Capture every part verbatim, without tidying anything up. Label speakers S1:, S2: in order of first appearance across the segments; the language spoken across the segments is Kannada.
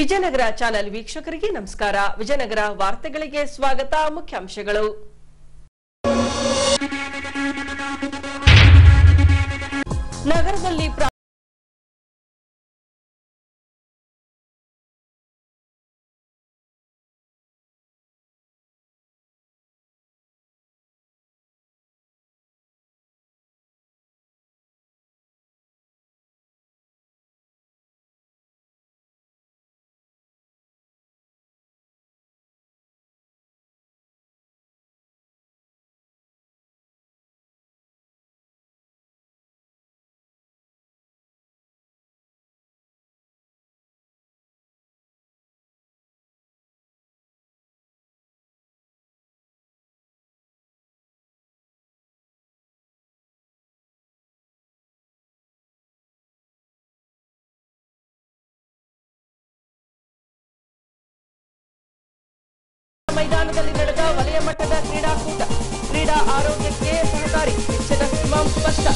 S1: ವಿಜಯನಗರ ಚಾನೆಲ್ ವೀಕ್ಷಕರಿಗೆ ನಮಸ್ಕಾರ. ವಿಜಯನಗರ ವಾರ್ತೆಗಳಿಗೆ ಸ್ವಾಗತ. ಮುಖ್ಯಾಂಶಗಳು. ನಗರದಲ್ಲಿ ಮೈದಾನದಲ್ಲಿ ನಡೆದ ವಲಯ ಮಟ್ಟದ ಕ್ರೀಡಾಕೂಟ ಕ್ರೀಡಾ ಆರೋಗ್ಯಕ್ಕೆ ಸಹಕಾರಿ ಹೆಚ್ಚಿನ ಸ್ಪಷ್ಟ.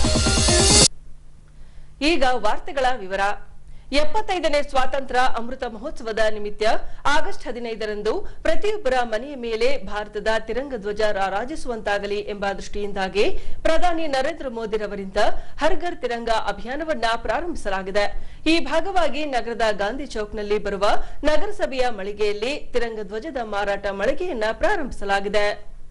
S1: ಈಗ ವಾರ್ತೆಗಳ ವಿವರ. ಎಪ್ಪತ್ತೈದನೇ ಸ್ವಾತಂತ್ರ್ಯ ಅಮೃತ ಮಹೋತ್ಸವದ ನಿಮಿತ್ತ ಆಗಸ್ಟ್ ಹದಿನೈದರಂದು ಪ್ರತಿಯೊಬ್ಬರ ಮನೆಯ ಮೇಲೆ ಭಾರತದ ತಿರಂಗ ಧ್ವಜ ರಾರಾಜಿಸುವಂತಾಗಲಿ ಎಂಬ ದೃಷ್ಟಿಯಿಂದಾಗಿ ಪ್ರಧಾನಿ ನರೇಂದ್ರ ಮೋದಿರವರಿಂದ ಹರ್ ಘರ್ ತಿರಂಗ ಅಭಿಯಾನವನ್ನ ಪ್ರಾರಂಭಿಸಲಾಗಿದೆ. ಈ ಭಾಗವಾಗಿ ನಗರದ ಗಾಂಧಿ ಚೌಕ್ನಲ್ಲಿ ಬರುವ ನಗರಸಭೆಯ ಮಳಿಗೆಯಲ್ಲಿ ತಿರಂಗ ಧ್ವಜದ ಮಾರಾಟ ಮಳಿಗೆಯನ್ನ ಪ್ರಾರಂಭಿಸಲಾಗಿದೆ.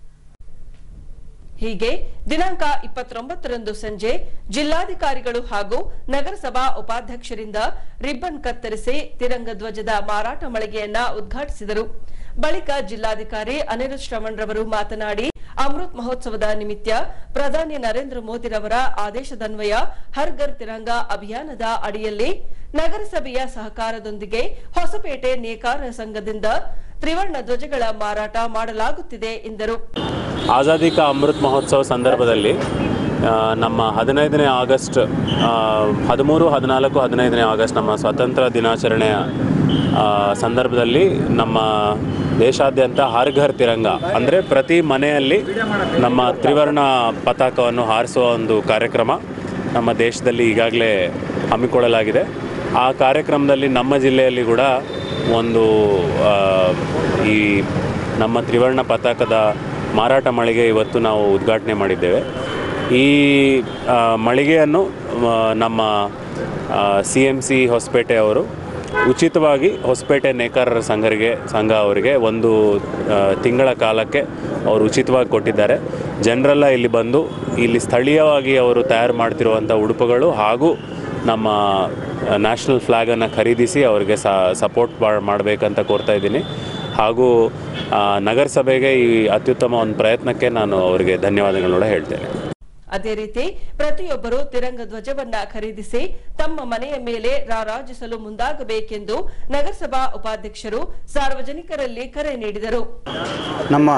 S1: ಹೀಗೆ ದಿನಾಂಕ ಇಪ್ಪತ್ತೊಂಬತ್ತರಂದು ಸಂಜೆ ಜಿಲ್ಲಾಧಿಕಾರಿಗಳು ಹಾಗೂ ನಗರಸಭಾ ಉಪಾಧ್ಯಕ್ಷರಿಂದ ರಿಬ್ಬನ್ ಕತ್ತರಿಸಿ ತಿರಂಗ ಧ್ವಜದ ಮಾರಾಟ ಮಳಿಗೆಯನ್ನ ಉದ್ಘಾಟಿಸಿದರು. ಬಳಿಕ ಜಿಲ್ಲಾಧಿಕಾರಿ ಅನಿರುದ್ಧ್ ಶ್ರವಣ್ ರವರು ಮಾತನಾಡಿ, ಅಮೃತ್ ಮಹೋತ್ಸವದ ನಿಮಿತ್ತ ಪ್ರಧಾನಿ ನರೇಂದ್ರ ಮೋದಿರವರ ಆದೇಶದನ್ವಯ ಹರ್ ಘರ್ ತಿರಂಗ ಅಭಿಯಾನದ ಅಡಿಯಲ್ಲಿ ನಗರಸಭೆಯ ಸಹಕಾರದೊಂದಿಗೆ ಹೊಸಪೇಟೆ ನೇಕಾರ ಸಂಘದಿಂದ ತ್ರಿವರ್ಣ ಧ್ವಜಗಳ ಮಾರಾಟ ಮಾಡಲಾಗುತ್ತಿದೆ ಎಂದರು.
S2: ಆಜಾದಿ ಕಾ ಅಮೃತ್ ಮಹೋತ್ಸವ ಸಂದರ್ಭದಲ್ಲಿ ನಮ್ಮ ಹದಿನೈದನೇ ಆಗಸ್ಟ್ ಹದಿಮೂರು ಹದಿನಾಲ್ಕು ಹದಿನೈದನೇ ಆಗಸ್ಟ್ ನಮ್ಮ ಸ್ವಾತಂತ್ರ್ಯ ದಿನಾಚರಣೆಯ ಸಂದರ್ಭದಲ್ಲಿ ನಮ್ಮ ದೇಶಾದ್ಯಂತ ಹರ್ ಘರ್ ತಿರಂಗ ಅಂದರೆ ಪ್ರತಿ ಮನೆಯಲ್ಲಿ ನಮ್ಮ ತ್ರಿವರ್ಣ ಪತಾಕವನ್ನು ಹಾರಿಸುವ ಒಂದು ಕಾರ್ಯಕ್ರಮ ನಮ್ಮ ದೇಶದಲ್ಲಿ ಈಗಾಗಲೇ ಹಮ್ಮಿಕೊಳ್ಳಲಾಗಿದೆ. ಆ ಕಾರ್ಯಕ್ರಮದಲ್ಲಿ ನಮ್ಮ ಜಿಲ್ಲೆಯಲ್ಲಿ ಕೂಡ ಒಂದು ಈ ನಮ್ಮ ತ್ರಿವರ್ಣ ಪತಾಕದ ಮಾರಾಟ ಮಳಿಗೆ ಇವತ್ತು ನಾವು ಉದ್ಘಾಟನೆ ಮಾಡಿದ್ದೇವೆ. ಈ ಮಳಿಗೆಯನ್ನು ನಮ್ಮ ಸಿ ಎಮ್ ಸಿ ಹೊಸಪೇಟೆ ಅವರು ಉಚಿತವಾಗಿ ಹೊಸಪೇಟೆ ನೇಕಾರರ ಸಂಘರಿಗೆ ಸಂಘ ಅವರಿಗೆ ಒಂದು ತಿಂಗಳ ಕಾಲಕ್ಕೆ ಅವರು ಉಚಿತವಾಗಿ ಕೊಟ್ಟಿದ್ದಾರೆ. ಜನರೆಲ್ಲ ಇಲ್ಲಿ ಬಂದು ಇಲ್ಲಿ ಸ್ಥಳೀಯವಾಗಿ ಅವರು ತಯಾರು ಮಾಡ್ತಿರುವಂಥ ಉಡುಪುಗಳು ಹಾಗೂ ನಮ್ಮ ನ್ಯಾಷನಲ್ ಫ್ಲ್ಯಾಗನ್ನು ಖರೀದಿಸಿ ಅವರಿಗೆ ಸಪೋರ್ಟ್ ಮಾಡಬೇಕಂತ ಕೋರ್ತಾ ಇದ್ದೀನಿ. ಹಾಗೂ ನಗರಸಭೆಗೆ ಈ ಅತ್ಯುತ್ತಮ ಒಂದು ಪ್ರಯತ್ನಕ್ಕೆ ನಾನು ಅವರಿಗೆ ಧನ್ಯವಾದಗಳನ್ನ ಹೇಳ್ತೇನೆ.
S1: ಅದೇ ರೀತಿ ಪ್ರತಿಯೊಬ್ಬರು ತಿರಂಗ ಧ್ವಜವನ್ನ ಖರೀದಿಸಿ ತಮ್ಮ ಮನೆಯ ಮೇಲೆ ರಾರಾಜಿಸಲು ಮುಂದಾಗಬೇಕೆಂದು ನಗರಸಭಾ ಉಪಾಧ್ಯಕ್ಷರು ಸಾರ್ವಜನಿಕರಲ್ಲಿ ಕರೆ ನೀಡಿದರು.
S3: ನಮ್ಮ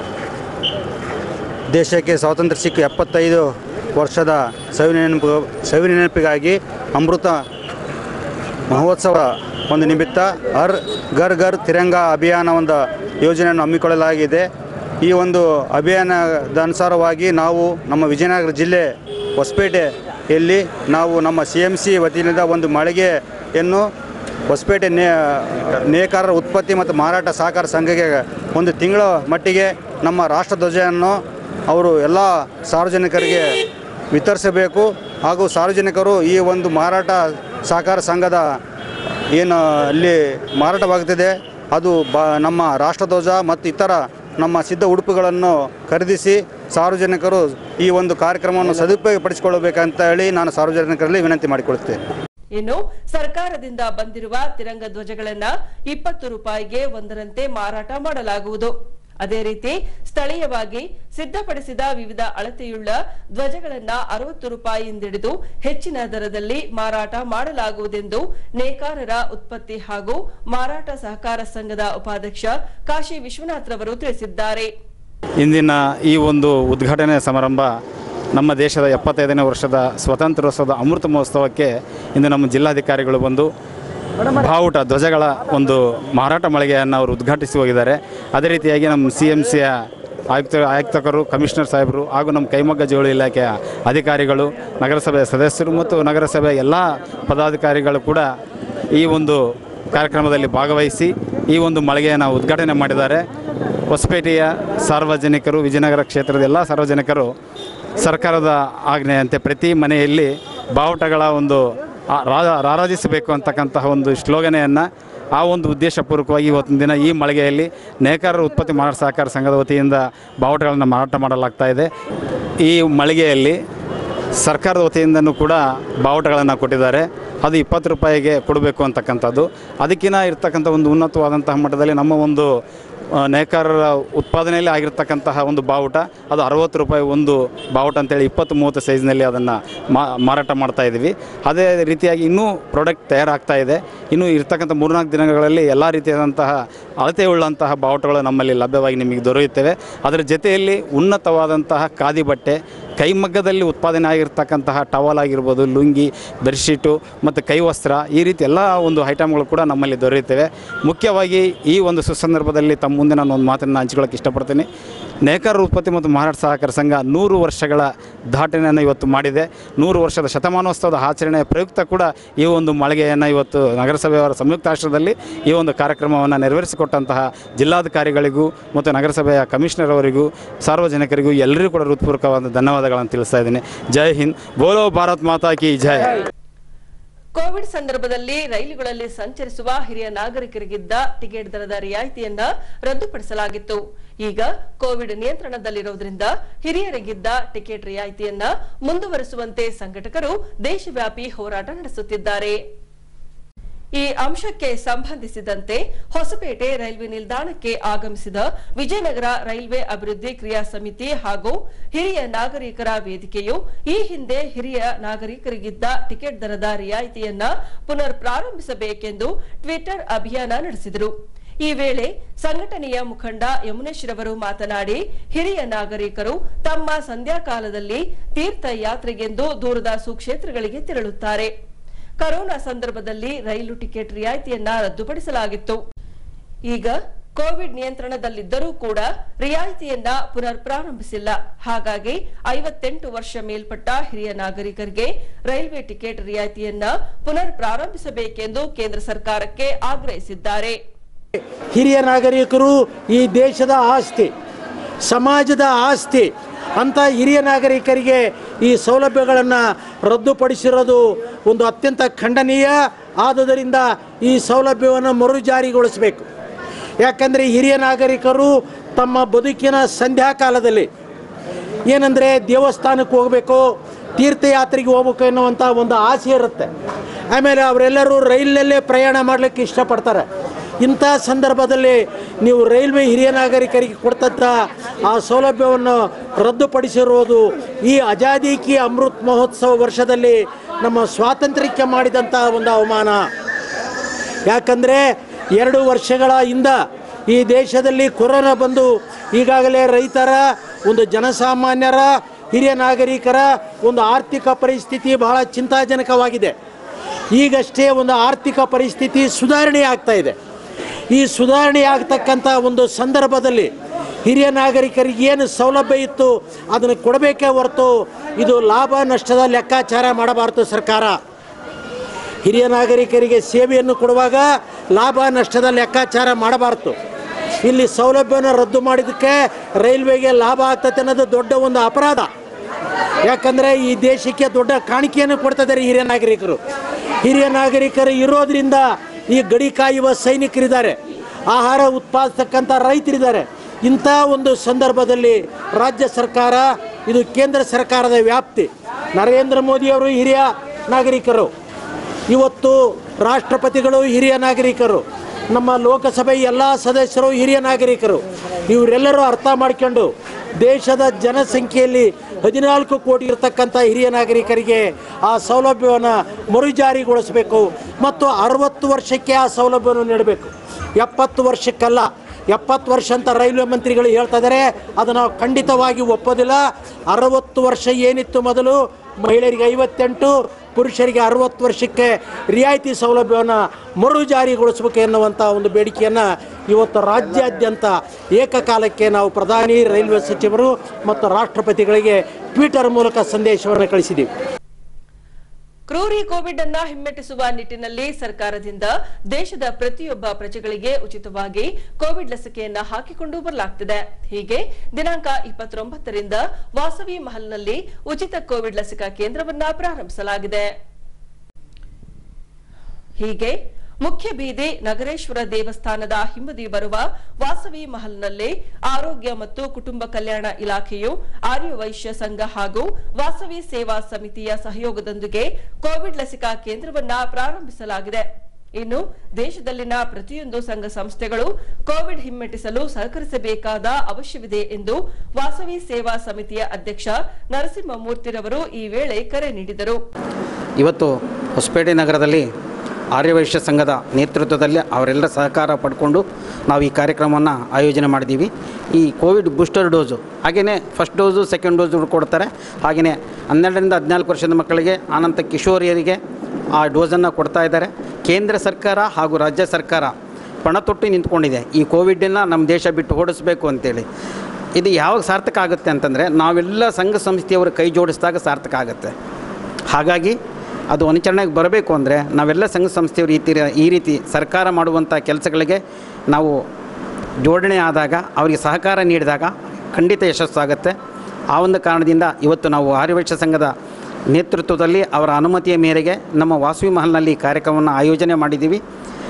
S3: ದೇಶಕ್ಕೆ ಸ್ವಾತಂತ್ರ್ಯ ಸಿಕ್ಕ ಎಪ್ಪತ್ತೈದು ವರ್ಷದ ಸವಿ ನೆನಪು ಸವಿ ನೆನಪಿಗಾಗಿ ಅಮೃತ ಮಹೋತ್ಸವ ಒಂದು ನಿಮಿತ್ತ ಹರ್ ಘರ್ ಘರ್ ತಿರಂಗ ಅಭಿಯಾನ ಒಂದು ಯೋಜನೆಯನ್ನು ಹಮ್ಮಿಕೊಳ್ಳಲಾಗಿದೆ. ಈ ಒಂದು ಅಭಿಯಾನದ ಅನುಸಾರವಾಗಿ ನಾವು ನಮ್ಮ ವಿಜಯನಗರ ಜಿಲ್ಲೆ ಹೊಸಪೇಟೆಯಲ್ಲಿ ನಾವು ನಮ್ಮ ಸಿ ಎಮ್ ಸಿ ವತಿಯಿಂದ ಒಂದು ಮಳಿಗೆಯನ್ನು ಹೊಸಪೇಟೆ ನೇ ನೇಕಾರರ ಉತ್ಪತ್ತಿ ಮತ್ತು ಮಾರಾಟ ಸಹಕಾರ ಸಂಘಕ್ಕೆ ಒಂದು ತಿಂಗಳ ಮಟ್ಟಿಗೆ ನಮ್ಮ ರಾಷ್ಟ್ರಧ್ವಜವನ್ನು ಅವರು ಎಲ್ಲ ಸಾರ್ವಜನಿಕರಿಗೆ ವಿತರಿಸಬೇಕು. ಹಾಗೂ ಸಾರ್ವಜನಿಕರು ಈ ಒಂದು ಮಾರಾಟ ಸಹಕಾರ ಸಂಘದ ಏನು ಅಲ್ಲಿ ಮಾರಾಟವಾಗುತ್ತಿದೆ ಅದು ಬ ನಮ್ಮ ರಾಷ್ಟ್ರಧ್ವಜ ಮತ್ತು ಇತರ ನಮ್ಮ ಸಿದ್ಧ ಉಡುಪುಗಳನ್ನು ಖರೀದಿಸಿ ಸಾರ್ವಜನಿಕರು ಈ ಒಂದು ಕಾರ್ಯಕ್ರಮವನ್ನು ಸದುಪಯೋಗಪಡಿಸಿಕೊಳ್ಳಬೇಕಂತ ಹೇಳಿ ನಾನು ಸಾರ್ವಜನಿಕರಲ್ಲಿ ವಿನಂತಿ ಮಾಡಿಕೊಳ್ಳುತ್ತೇನೆ.
S1: ಇನ್ನು ಸರ್ಕಾರದಿಂದ ಬಂದಿರುವ ತಿರಂಗ ಧ್ವಜಗಳನ್ನ ಇಪ್ಪತ್ತು ರೂಪಾಯಿಗೆ ಒಂದರಂತೆ ಮಾರಾಟ ಮಾಡಲಾಗುವುದು. ಅದೇ ರೀತಿ ಸ್ಥಳೀಯವಾಗಿ ಸಿದ್ಧಪಡಿಸಿದ ವಿವಿಧ ಅಳತೆಯುಳ್ಳ ಧ್ವಜಗಳನ್ನ ಅರವತ್ತು ರೂಪಾಯಿಯಿಂದಿಡಿದು ಹೆಚ್ಚಿನ ದರದಲ್ಲಿ ಮಾರಾಟ ಮಾಡಲಾಗುವುದೆಂದು ನೇಕಾರರ ಉತ್ಪತ್ತಿ ಹಾಗೂ ಮಾರಾಟ ಸಹಕಾರ ಸಂಘದ ಉಪಾಧ್ಯಕ್ಷ ಕಾಶಿ ವಿಶ್ವನಾಥ್ ರವರು ತಿಳಿಸಿದ್ದಾರೆ.
S4: ಇಂದಿನ ಈ ಒಂದು ಉದ್ಘಾಟನೆ ಸಮಾರಂಭ ನಮ್ಮ ದೇಶದ ಎಪ್ಪತ್ತೈದನೇ ವರ್ಷದ ಸ್ವಾತಂತ್ರ್ಯೋತ್ಸವದ ಅಮೃತ ಮಹೋತ್ಸವಕ್ಕೆ ಇಂದು ನಮ್ಮ ಜಿಲ್ಲಾಧಿಕಾರಿಗಳು ಬಂದು ಬಾವುಟ ಧ್ವಜಗಳ ಒಂದು ಮಾರಾಟ ಮಳಿಗೆಯನ್ನು ಅವರು ಉದ್ಘಾಟಿಸಿ ಹೋಗಿದ್ದಾರೆ. ಅದೇ ರೀತಿಯಾಗಿ ನಮ್ಮ ಸಿ ಎಮ್ ಸಿಯ ಆಯುಕ್ತ ಆಯುಕ್ತಕರು ಕಮಿಷನರ್ ಸಾಹೇಬರು ಹಾಗೂ ನಮ್ಮ ಕೈಮಗ್ಗ ಜವಳಿ ಇಲಾಖೆಯ ಅಧಿಕಾರಿಗಳು, ನಗರಸಭೆಯ ಸದಸ್ಯರು ಮತ್ತು ನಗರಸಭೆಯ ಎಲ್ಲ ಪದಾಧಿಕಾರಿಗಳು ಕೂಡ ಈ ಒಂದು ಕಾರ್ಯಕ್ರಮದಲ್ಲಿ ಭಾಗವಹಿಸಿ ಈ ಒಂದು ಮಳಿಗೆಯನ್ನು ಉದ್ಘಾಟನೆ ಮಾಡಿದ್ದಾರೆ. ಹೊಸಪೇಟೆಯ ಸಾರ್ವಜನಿಕರು, ವಿಜಯನಗರ ಕ್ಷೇತ್ರದ ಎಲ್ಲ ಸಾರ್ವಜನಿಕರು ಸರ್ಕಾರದ ಆಜ್ಞೆಯಂತೆ ಪ್ರತಿ ಮನೆಯಲ್ಲಿ ಬಾವುಟಗಳ ಒಂದು ರಾರಾಜಿಸಬೇಕು ಅಂತಕ್ಕಂತಹ ಒಂದು ಶ್ಲೋಗನೆಯನ್ನು ಆ ಒಂದು ಉದ್ದೇಶಪೂರ್ವಕವಾಗಿ ಇವತ್ತಿನ ದಿನ ಈ ಮಳಿಗೆಯಲ್ಲಿ ನೇಕಾರರ ಉತ್ಪತ್ತಿ ಮಾರಾಟ ಸಹಕಾರ ಸಂಘದ ವತಿಯಿಂದ ಬಾವುಟಗಳನ್ನು ಮಾರಾಟ ಮಾಡಲಾಗ್ತಾ ಇದೆ. ಈ ಮಳಿಗೆಯಲ್ಲಿ ಸರ್ಕಾರದ ವತಿಯಿಂದನೂ ಕೂಡ ಬಾವುಟಗಳನ್ನು ಕೊಟ್ಟಿದ್ದಾರೆ. ಅದು ಇಪ್ಪತ್ತು ರೂಪಾಯಿಗೆ ಕೊಡಬೇಕು ಅಂತಕ್ಕಂಥದ್ದು. ಅದಕ್ಕಿಂತ ಇರ್ತಕ್ಕಂಥ ಒಂದು ಉನ್ನತವಾದಂತಹ ಮಟ್ಟದಲ್ಲಿ ನಮ್ಮ ಒಂದು ನೇಕಾರರ ಉತ್ಪಾದನೆಯಲ್ಲಿ ಆಗಿರ್ತಕ್ಕಂತಹ ಒಂದು ಬಾವುಟ ಅದು ಅರವತ್ತು ರೂಪಾಯಿ ಒಂದು ಬಾವುಟ ಅಂತೇಳಿ ಇಪ್ಪತ್ತು ಮೂವತ್ತು ಸೈಜ್ನಲ್ಲಿ ಅದನ್ನು ಮಾರಾಟ ಮಾಡ್ತಾ ಇದ್ದೀವಿ. ಅದೇ ರೀತಿಯಾಗಿ ಇನ್ನೂ ಪ್ರಾಡಕ್ಟ್ ತಯಾರಾಗ್ತಾ ಇದೆ. ಇನ್ನೂ ಇರ್ತಕ್ಕಂಥ ಮೂರ್ನಾಲ್ಕು ದಿನಗಳಲ್ಲಿ ಎಲ್ಲ ರೀತಿಯಾದಂತಹ ಅಳತೆ ಉಳ್ಳಂತಹ ಬಾವುಟಗಳು ನಮ್ಮಲ್ಲಿ ಲಭ್ಯವಾಗಿ ನಿಮಗೆ ದೊರೆಯುತ್ತವೆ. ಅದರ ಜೊತೆಯಲ್ಲಿ ಉನ್ನತವಾದಂತಹ ಖಾದಿ ಬಟ್ಟೆ, ಕೈಮಗ್ಗದಲ್ಲಿ ಉತ್ಪಾದನೆ ಆಗಿರ್ತಕ್ಕಂತಹ ಟವಲ್ ಆಗಿರ್ಬೋದು, ಲುಂಗಿ, ಬೆಡ್ಶೀಟು ಮತ್ತು ಕೈವಸ್ತ್ರ, ಈ ರೀತಿ ಎಲ್ಲ ಒಂದು ಐಟಮ್ಗಳು ಕೂಡ ನಮ್ಮಲ್ಲಿ ದೊರೆಯುತ್ತವೆ. ಮುಖ್ಯವಾಗಿ ಈ ಒಂದು ಸುಸಂದರ್ಭದಲ್ಲಿ ತಮ್ಮ ಮುಂದೆ ನಾನು ಒಂದು ಮಾತನ್ನು ಹಂಚ್ಕೊಳ್ಳೋಕೆ ಇಷ್ಟಪಡ್ತೀನಿ. ನೇಕಾರರ ಉತ್ಪತ್ತಿ ಮತ್ತು ಮಾರಾಟ ಸಹಕಾರ ಸಂಘ ನೂರು ವರ್ಷಗಳ ದಾಟನೆಯನ್ನು ಇವತ್ತು ಮಾಡಿದೆ. ನೂರು ವರ್ಷದ ಶತಮಾನೋತ್ಸವದ ಆಚರಣೆಯ ಪ್ರಯುಕ್ತ ಕೂಡ ಈ ಒಂದು ಮಳಿಗೆಯನ್ನು ಇವತ್ತು ನಗರಸಭೆಯವರ ಸಂಯುಕ್ತ ಆಶ್ರಯದಲ್ಲಿ ಈ ಒಂದು ಕಾರ್ಯಕ್ರಮವನ್ನು ನೆರವೇರಿಸಿಕೊಟ್ಟಂತಹ ಜಿಲ್ಲಾಧಿಕಾರಿಗಳಿಗೂ ಮತ್ತು ನಗರಸಭೆಯ ಕಮಿಷನರ್ ಅವರಿಗೂ ಸಾರ್ವಜನಿಕರಿಗೂ ಎಲ್ಲರಿಗೂ ಕೂಡ ಹೃತ್ಪೂರ್ವಕವಾದ ಧನ್ಯವಾದಗಳನ್ನು ತಿಳಿಸ್ತಾ ಇದ್ದೀನಿ. ಜೈ ಹಿಂದ್, ಬೋಲೋ ಭಾರತ್ ಮಾತಾ ಕಿ ಜೈ.
S1: ಕೋವಿಡ್ ಸಂದರ್ಭದಲ್ಲಿ ರೈಲುಗಳಲ್ಲಿ ಸಂಚರಿಸುವ ಹಿರಿಯ ನಾಗರಿಕರಿಗಿದ್ದ ಟಿಕೆಟ್ ದರದ ರಿಯಾಯಿತಿಯನ್ನ ರದ್ದುಪಡಿಸಲಾಗಿತ್ತು. ಈಗ ಕೋವಿಡ್ ನಿಯಂತ್ರಣದಲ್ಲಿರುವುದರಿಂದ ಹಿರಿಯರಿಗಿದ್ದ ಟಿಕೆಟ್ ರಿಯಾಯಿತಿಯನ್ನ ಮುಂದುವರಿಸುವಂತೆ ಸಂಘಟಕರು ದೇಶವ್ಯಾಪಿ ಹೋರಾಟ ನಡೆಸುತ್ತಿದ್ದಾರೆ. ಈ ಅಂಶಕ್ಕೆ ಸಂಬಂಧಿಸಿದಂತೆ ಹೊಸಪೇಟೆ ರೈಲ್ವೆ ನಿಲ್ದಾಣಕ್ಕೆ ಆಗಮಿಸಿದ ವಿಜಯನಗರ ರೈಲ್ವೆ ಅಭಿವೃದ್ಧಿ ಕ್ರಿಯಾ ಸಮಿತಿ ಹಾಗೂ ಹಿರಿಯ ನಾಗರಿಕರ ವೇದಿಕೆಯು ಈ ಹಿಂದೆ ಹಿರಿಯ ನಾಗರಿಕರಿಗಿದ್ದ ಟಿಕೆಟ್ ದರದ ರಿಯಾಯಿತಿಯನ್ನ ಪುನರ್ ಪ್ರಾರಂಭಿಸಬೇಕೆಂದು ಟ್ವಿಟರ್ ಅಭಿಯಾನ ನಡೆಸಿದರು. ಈ ವೇಳೆ ಸಂಘಟನೆಯ ಮುಖಂಡ ಯಮುನೇಶ್ವರವರು ಮಾತನಾಡಿ, ಹಿರಿಯ ನಾಗರಿಕರು ತಮ್ಮ ಸಂಧ್ಯಾಕಾಲದಲ್ಲಿ ತೀರ್ಥಯಾತ್ರೆಗೆಂದು ದೂರದ ಸುಕ್ಷೇತ್ರಗಳಿಗೆ ತೆರಳುತ್ತಾರೆ. ಕೊರೋನಾ ಸಂದರ್ಭದಲ್ಲಿ ರೈಲು ಟಿಕೆಟ್ ರಿಯಾಯಿತಿಯನ್ನ ರದ್ದುಪಡಿಸಲಾಗಿತ್ತು. ಈಗ ಕೋವಿಡ್ ನಿಯಂತ್ರಣದಲ್ಲಿದ್ದರೂ ಕೂಡ ರಿಯಾಯಿತಿಯನ್ನ ಪುನರ್ ಪ್ರಾರಂಭಿಸಿಲ್ಲ. ಹಾಗಾಗಿ ಐವತ್ತೆಂಟು ವರ್ಷ ಮೇಲ್ಪಟ್ಟ ಹಿರಿಯ ನಾಗರಿಕರಿಗೆ ರೈಲ್ವೆ ಟಿಕೆಟ್ ರಿಯಾಯಿತಿಯನ್ನ ಪುನರ್ ಪ್ರಾರಂಭಿಸಬೇಕೆಂದು ಕೇಂದ್ರ ಸರ್ಕಾರಕ್ಕೆ ಆಗ್ರಹಿಸಿದ್ದಾರೆ.
S5: ಹಿರಿಯ ನಾಗರಿಕರು ಈ ದೇಶದ ಆಸ್ತಿ, ಸಮಾಜದ ಆಸ್ತಿ ಅಂತ ಹಿರಿಯ ನಾಗರಿಕರಿಗೆ ಈ ಸೌಲಭ್ಯಗಳನ್ನು ರದ್ದುಪಡಿಸಿರೋದು ಒಂದು ಅತ್ಯಂತ ಖಂಡನೀಯ. ಆದುದರಿಂದ ಈ ಸೌಲಭ್ಯವನ್ನು ಮರುಜಾರಿಗೊಳಿಸಬೇಕು. ಯಾಕಂದರೆ ಹಿರಿಯ ನಾಗರಿಕರು ತಮ್ಮ ಬದುಕಿನ ಸಂಧ್ಯಾಕಾಲದಲ್ಲಿ ಏನಂದರೆ ದೇವಸ್ಥಾನಕ್ಕೆ ಹೋಗಬೇಕು, ತೀರ್ಥಯಾತ್ರೆಗೆ ಹೋಗ್ಬೇಕು ಎನ್ನುವಂಥ ಒಂದು ಆಸೆ ಇರುತ್ತೆ. ಆಮೇಲೆ ಅವರೆಲ್ಲರೂ ರೈಲಿನಲ್ಲೇ ಪ್ರಯಾಣ ಮಾಡಲಿಕ್ಕೆ ಇಷ್ಟಪಡ್ತಾರೆ. ಇಂಥ ಸಂದರ್ಭದಲ್ಲಿ ನೀವು ರೈಲ್ವೆ ಹಿರಿಯ ನಾಗರಿಕರಿಗೆ ಕೊಡ್ತಂಥ ಆ ಸೌಲಭ್ಯವನ್ನು ರದ್ದುಪಡಿಸಿರುವುದು ಈ ಆಜಾದಿ ಕಿ ಅಮೃತ್ ಮಹೋತ್ಸವ ವರ್ಷದಲ್ಲಿ ನಮ್ಮ ಸ್ವಾತಂತ್ರ್ಯಕ್ಕೆ ಮಾಡಿದಂಥ ಒಂದು ಅವಮಾನ. ಯಾಕಂದರೆ ಎರಡು ವರ್ಷಗಳ ಹಿಂದ ಈ ದೇಶದಲ್ಲಿ ಕೊರೋನಾ ಬಂದು ಈಗಾಗಲೇ ರೈತರ, ಒಂದು ಜನಸಾಮಾನ್ಯರ, ಹಿರಿಯ ನಾಗರಿಕರ ಒಂದು ಆರ್ಥಿಕ ಪರಿಸ್ಥಿತಿ ಬಹಳ ಚಿಂತಾಜನಕವಾಗಿದೆ. ಈಗಷ್ಟೇ ಒಂದು ಆರ್ಥಿಕ ಪರಿಸ್ಥಿತಿ ಸುಧಾರಣೆ ಆಗ್ತಾ ಇದೆ. ಈ ಸುಧಾರಣೆ ಆಗ್ತಕ್ಕಂಥ ಒಂದು ಸಂದರ್ಭದಲ್ಲಿ ಹಿರಿಯ ನಾಗರಿಕರಿಗೆ ಏನು ಸೌಲಭ್ಯ ಇತ್ತು ಅದನ್ನು ಕೊಡಬೇಕೇ ಹೊರತು ಇದು ಲಾಭ ನಷ್ಟದ ಲೆಕ್ಕಾಚಾರ ಮಾಡಬಾರ್ದು ಸರ್ಕಾರ. ಹಿರಿಯ ನಾಗರಿಕರಿಗೆ ಸೇವೆಯನ್ನು ಕೊಡುವಾಗ ಲಾಭ ನಷ್ಟದ ಲೆಕ್ಕಾಚಾರ ಮಾಡಬಾರ್ದು. ಇಲ್ಲಿ ಸೌಲಭ್ಯವನ್ನು ರದ್ದು ಮಾಡಿದ್ದಕ್ಕೆ ರೈಲ್ವೆಗೆ ಲಾಭ ಆಗ್ತದೆ ಅನ್ನೋದು ದೊಡ್ಡ ಒಂದು ಅಪರಾಧ. ಯಾಕಂದರೆ ಈ ದೇಶಕ್ಕೆ ದೊಡ್ಡ ಕಾಣಿಕೆಯನ್ನು ಕೊಡ್ತಿದ್ದಾರೆ ಹಿರಿಯ ನಾಗರಿಕರು. ಹಿರಿಯ ನಾಗರಿಕರು ಇರೋದ್ರಿಂದ ಈ ಗಡಿ ಕಾಯುವ ಸೈನಿಕರಿದ್ದಾರೆ, ಆಹಾರ ಉತ್ಪಾದಿಸ್ತಕ್ಕಂಥ ರೈತರಿದ್ದಾರೆ. ಇಂಥ ಒಂದು ಸಂದರ್ಭದಲ್ಲಿ ರಾಜ್ಯ ಸರ್ಕಾರ, ಇದು ಕೇಂದ್ರ ಸರ್ಕಾರದ ವ್ಯಾಪ್ತಿ. ನರೇಂದ್ರ ಮೋದಿಯವರು ಹಿರಿಯ ನಾಗರಿಕರು, ಇವತ್ತು ರಾಷ್ಟ್ರಪತಿಗಳು ಹಿರಿಯ ನಾಗರಿಕರು, ನಮ್ಮ ಲೋಕಸಭೆ ಎಲ್ಲ ಸದಸ್ಯರು ಹಿರಿಯ ನಾಗರಿಕರು. ಇವರೆಲ್ಲರೂ ಅರ್ಥ ಮಾಡ್ಕೊಂಡು ದೇಶದ ಜನಸಂಖ್ಯೆಯಲ್ಲಿ ಹದಿನಾಲ್ಕು ಕೋಟಿ ಇರತಕ್ಕಂಥ ಹಿರಿಯ ನಾಗರಿಕರಿಗೆ ಆ ಸೌಲಭ್ಯವನ್ನು ಮರುಜಾರಿಗೊಳಿಸಬೇಕು ಮತ್ತು ಅರವತ್ತು ವರ್ಷಕ್ಕೆ ಆ ಸೌಲಭ್ಯವನ್ನು ನೀಡಬೇಕು. ಎಪ್ಪತ್ತು ವರ್ಷಕ್ಕಲ್ಲ. ಎಪ್ಪತ್ತು ವರ್ಷ ಅಂತ ರೈಲ್ವೆ ಮಂತ್ರಿಗಳು ಹೇಳ್ತಾ ಇದ್ದಾರೆ, ಅದು ನಾವು ಖಂಡಿತವಾಗಿ ಒಪ್ಪೋದಿಲ್ಲ. ಅರವತ್ತು ವರ್ಷ ಏನಿತ್ತು ಮೊದಲು, ಮಹಿಳೆಯರಿಗೆ ಐವತ್ತೆಂಟು, ಪುರುಷರಿಗೆ ಅರವತ್ತು ವರ್ಷಕ್ಕೆ ರಿಯಾಯಿತಿ ಸೌಲಭ್ಯವನ್ನು ಮರು ಜಾರಿಗೊಳಿಸಬೇಕು ಎನ್ನುವಂಥ ಒಂದು ಬೇಡಿಕೆಯನ್ನು ಇವತ್ತು ರಾಜ್ಯಾದ್ಯಂತ ಏಕಕಾಲಕ್ಕೆ ನಾವು ಪ್ರಧಾನಿ, ರೈಲ್ವೆ ಸಚಿವರು ಮತ್ತು ರಾಷ್ಟ್ರಪತಿಗಳಿಗೆ ಟ್ವಿಟರ್ ಮೂಲಕ ಸಂದೇಶವನ್ನು ಕಳಿಸಿದ್ದೀವಿ.
S1: ಕ್ರೂರಿ ಕೋವಿಡ್ ಅನ್ನ ಹಿಮ್ಮೆಟ್ಟಿಸುವ ನಿಟ್ಟಿನಲ್ಲಿ ಸರ್ಕಾರದಿಂದ ದೇಶದ ಪ್ರತಿಯೊಬ್ಬ ಪ್ರಜೆಗಳಿಗೆ ಉಚಿತವಾಗಿ ಕೋವಿಡ್ ಲಸಿಕೆಯನ್ನ ಹಾಕಿಕೊಂಡು ಬರಲಾಗುತ್ತಿದೆ. ಹೀಗೆ ದಿನಾಂಕ ಇಪ್ಪತ್ತೊಂಬತ್ತರಿಂದ ವಾಸವಿ ಮಹಲ್ನಲ್ಲಿ ಉಚಿತ ಕೋವಿಡ್ ಲಸಿಕಾ ಕೇಂದ್ರವನ್ನ ಪ್ರಾರಂಭಿಸಲಾಗಿದೆ. ಹೀಗೆ ಮುಖ್ಯ ಬೀದಿ ನಗರೇಶ್ವರ ದೇವಸ್ಥಾನದ ಹಿಂಬದಿ ಬರುವ ವಾಸವಿ ಮಹಲ್ನಲ್ಲಿ ಆರೋಗ್ಯ ಮತ್ತು ಕುಟುಂಬ ಕಲ್ಯಾಣ ಇಲಾಖೆಯು ಆರ್ಯವೈಶ್ಯ ಸಂಘ ಹಾಗೂ ವಾಸವಿ ಸೇವಾ ಸಮಿತಿಯ ಸಹಯೋಗದೊಂದಿಗೆ ಕೋವಿಡ್ ಲಸಿಕಾ ಕೇಂದ್ರವನ್ನ ಪ್ರಾರಂಭಿಸಲಾಗಿದೆ. ಇನ್ನು ದೇಶದಲ್ಲಿನ ಪ್ರತಿಯೊಂದು ಸಂಘ ಸಂಸ್ಥೆಗಳು ಕೋವಿಡ್ ಹಿಮ್ಮೆಟ್ಟಿಸಲು ಸಹಕರಿಸಬೇಕಾದ ಅವಶ್ಯವಿದೆ ಎಂದು ವಾಸವಿ ಸೇವಾ ಸಮಿತಿಯ ಅಧ್ಯಕ್ಷ ನರಸಿಂಹಮೂರ್ತಿರವರು ಈ ವೇಳೆ ಕರೆ ನೀಡಿದರು.
S6: ಇವತ್ತು ಹೊಸಪೇಟೆ ನಗರದಲ್ಲಿ ಆರ್ಯವೈಶ್ಯ ಸಂಘದ ನೇತೃತ್ವದಲ್ಲಿ ಅವರೆಲ್ಲರ ಸಹಕಾರ ಪಡ್ಕೊಂಡು ನಾವು ಈ ಕಾರ್ಯಕ್ರಮವನ್ನು ಆಯೋಜನೆ ಮಾಡಿದ್ದೀವಿ. ಈ ಕೋವಿಡ್ ಬೂಸ್ಟರ್ ಡೋಸು ಹಾಗೆಯೇ ಫಸ್ಟ್ ಡೋಸು ಸೆಕೆಂಡ್ ಡೋಸು ಕೊಡ್ತಾರೆ. ಹಾಗೆಯೇ ಹನ್ನೆರಡರಿಂದ ಹದಿನಾಲ್ಕು ವರ್ಷದ ಮಕ್ಕಳಿಗೆ ಆನಂತರ ಕಿಶೋರಿಯರಿಗೆ ಆ ಡೋಸನ್ನು ಕೊಡ್ತಾ ಇದ್ದಾರೆ. ಕೇಂದ್ರ ಸರ್ಕಾರ ಹಾಗೂ ರಾಜ್ಯ ಸರ್ಕಾರ ಪಣ ತೊಟ್ಟು ನಿಂತ್ಕೊಂಡಿದೆ ಈ ಕೋವಿಡನ್ನು ನಮ್ಮ ದೇಶ ಬಿಟ್ಟು ಓಡಿಸಬೇಕು ಅಂತೇಳಿ. ಇದು ಯಾವಾಗ ಸಾರ್ಥಕ ಆಗುತ್ತೆ ಅಂತಂದರೆ ನಾವೆಲ್ಲ ಸಂಘ ಸಂಸ್ಥೆಯವರು ಕೈ ಜೋಡಿಸಿದಾಗ ಸಾರ್ಥಕ ಆಗುತ್ತೆ. ಹಾಗಾಗಿ ಅದು ಅನುಚರಣೆಗೆ ಬರಬೇಕು ಅಂದರೆ ನಾವೆಲ್ಲ ಸಂಘ ಸಂಸ್ಥೆಯವರು ಈ ತೀರ ಈ ರೀತಿ ಸರ್ಕಾರ ಮಾಡುವಂಥ ಕೆಲಸಗಳಿಗೆ ನಾವು ಜೋಡಣೆ ಆದಾಗ ಅವರಿಗೆ ಸಹಕಾರ ನೀಡಿದಾಗ ಖಂಡಿತ ಯಶಸ್ಸಾಗುತ್ತೆ. ಆ ಒಂದು ಕಾರಣದಿಂದ ಇವತ್ತು ನಾವು ಆರ್ಯವೈಶ್ಯ ಸಂಘದ ನೇತೃತ್ವದಲ್ಲಿ ಅವರ ಅನುಮತಿಯ ಮೇರೆಗೆ ನಮ್ಮ ವಾಸವಿ ಮಹಲ್ನಲ್ಲಿ ಕಾರ್ಯಕ್ರಮವನ್ನು ಆಯೋಜನೆ ಮಾಡಿದ್ದೀವಿ.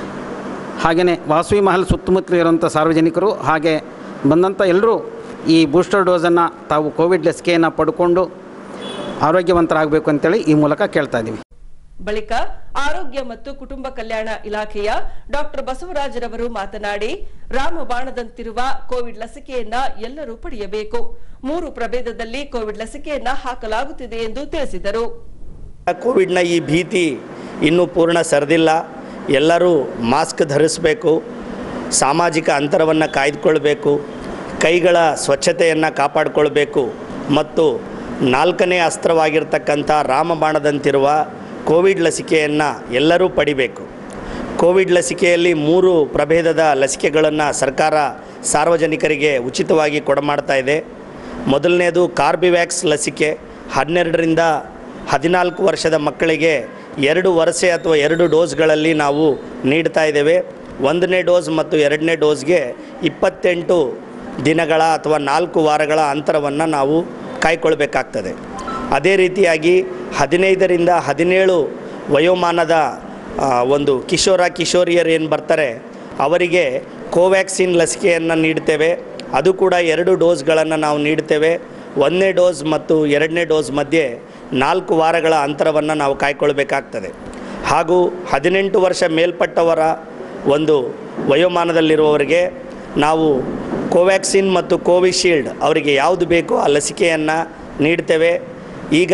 S6: ಹಾಗೆಯೇ ವಾಸವಿ ಮಹಲ್ ಸುತ್ತಮುತ್ತಲು ಇರುವಂಥ ಸಾರ್ವಜನಿಕರು ಹಾಗೆ ಬಂದಂಥ ಎಲ್ಲರೂ ಈ ಬೂಸ್ಟರ್ ಡೋಸನ್ನು ತಾವು ಕೋವಿಡ್ ಲಸಿಕೆಯನ್ನು ಪಡ್ಕೊಂಡು ಆರೋಗ್ಯವಂತರಾಗಬೇಕು ಅಂತೇಳಿ ಈ ಮೂಲಕ ಕೇಳ್ತಾ ಇದ್ದೀವಿ.
S1: ಬಳಿಕ ಆರೋಗ್ಯ ಮತ್ತು ಕುಟುಂಬ ಕಲ್ಯಾಣ ಇಲಾಖೆಯ ಡಾಕ್ಟರ್ ಬಸವರಾಜರವರು ಮಾತನಾಡಿ, ರಾಮಬಾಣದಂತಿರುವ ಕೋವಿಡ್ ಲಸಿಕೆಯನ್ನ ಎಲ್ಲರೂ ಪಡೆಯಬೇಕು. ಮೂರು ಪ್ರಭೇದದಲ್ಲಿ ಕೋವಿಡ್ ಲಸಿಕೆಯನ್ನ ಹಾಕಲಾಗುತ್ತಿದೆ ಎಂದು ತಿಳಿಸಿದರು.
S7: ಕೋವಿಡ್ನ ಈ ಭೀತಿ ಇನ್ನೂ ಪೂರ್ಣ ಸರಿದಿಲ್ಲ. ಎಲ್ಲರೂ ಮಾಸ್ಕ್ ಧರಿಸಬೇಕು, ಸಾಮಾಜಿಕ ಅಂತರವನ್ನು ಕಾಯ್ದುಕೊಳ್ಬೇಕು, ಕೈಗಳ ಸ್ವಚ್ಛತೆಯನ್ನು ಕಾಪಾಡಿಕೊಳ್ಬೇಕು ಮತ್ತು ನಾಲ್ಕನೇ ಅಸ್ತ್ರವಾಗಿರ್ತಕ್ಕಂಥ ರಾಮಬಾಣದಂತಿರುವ ಕೋವಿಡ್ ಲಸಿಕೆಯನ್ನು ಎಲ್ಲರೂ ಪಡಿಬೇಕು. ಕೋವಿಡ್ ಲಸಿಕೆಯಲ್ಲಿ ಮೂರು ಪ್ರಭೇದದ ಲಸಿಕೆಗಳನ್ನು ಸರ್ಕಾರ ಸಾರ್ವಜನಿಕರಿಗೆ ಉಚಿತವಾಗಿ ಕೊಡಮಾಡ್ತಾ ಇದೆ. ಮೊದಲನೇದು ಕಾರ್ಬಿವ್ಯಾಕ್ಸ್ ಲಸಿಕೆ ಹನ್ನೆರಡರಿಂದ ಹದಿನಾಲ್ಕು ವರ್ಷದ ಮಕ್ಕಳಿಗೆ ಎರಡು ವರ್ಷ ಅಥವಾ ಎರಡು ಡೋಸ್ಗಳಲ್ಲಿ ನಾವು ನೀಡ್ತಾ ಇದ್ದೇವೆ. ಒಂದನೇ ಡೋಸ್ ಮತ್ತು ಎರಡನೇ ಡೋಸ್ಗೆ ಇಪ್ಪತ್ತೆಂಟು ದಿನಗಳ ಅಥವಾ ನಾಲ್ಕು ವಾರಗಳ ಅಂತರವನ್ನು ನಾವು ಕಾಯ್ಕೊಳ್ಬೇಕಾಗ್ತದೆ. ಅದೇ ರೀತಿಯಾಗಿ ಹದಿನೈದರಿಂದ ಹದಿನೇಳು ವಯೋಮಾನದ ಒಂದು ಕಿಶೋರ ಕಿಶೋರಿಯರು ಏನು ಬರ್ತಾರೆ ಅವರಿಗೆ ಕೋವ್ಯಾಕ್ಸಿನ್ ಲಸಿಕೆಯನ್ನು ನೀಡ್ತೇವೆ. ಅದು ಕೂಡ ಎರಡು ಡೋಸ್ಗಳನ್ನು ನಾವು ನೀಡ್ತೇವೆ. ಒಂದನೇ ಡೋಸ್ ಮತ್ತು ಎರಡನೇ ಡೋಸ್ ಮಧ್ಯೆ ನಾಲ್ಕು ವಾರಗಳ ಅಂತರವನ್ನು ನಾವು ಕಾಯ್ಕೊಳ್ಬೇಕಾಗ್ತದೆ. ಹಾಗೂ ಹದಿನೆಂಟು ವರ್ಷ ಮೇಲ್ಪಟ್ಟವರ ಒಂದು ವಯೋಮಾನದಲ್ಲಿರುವವರಿಗೆ ನಾವು ಕೋವ್ಯಾಕ್ಸಿನ್ ಮತ್ತು ಕೋವಿಶೀಲ್ಡ್ ಅವರಿಗೆ ಯಾವುದು ಬೇಕೋ ಆ ಲಸಿಕೆಯನ್ನು ನೀಡ್ತೇವೆ. ಈಗ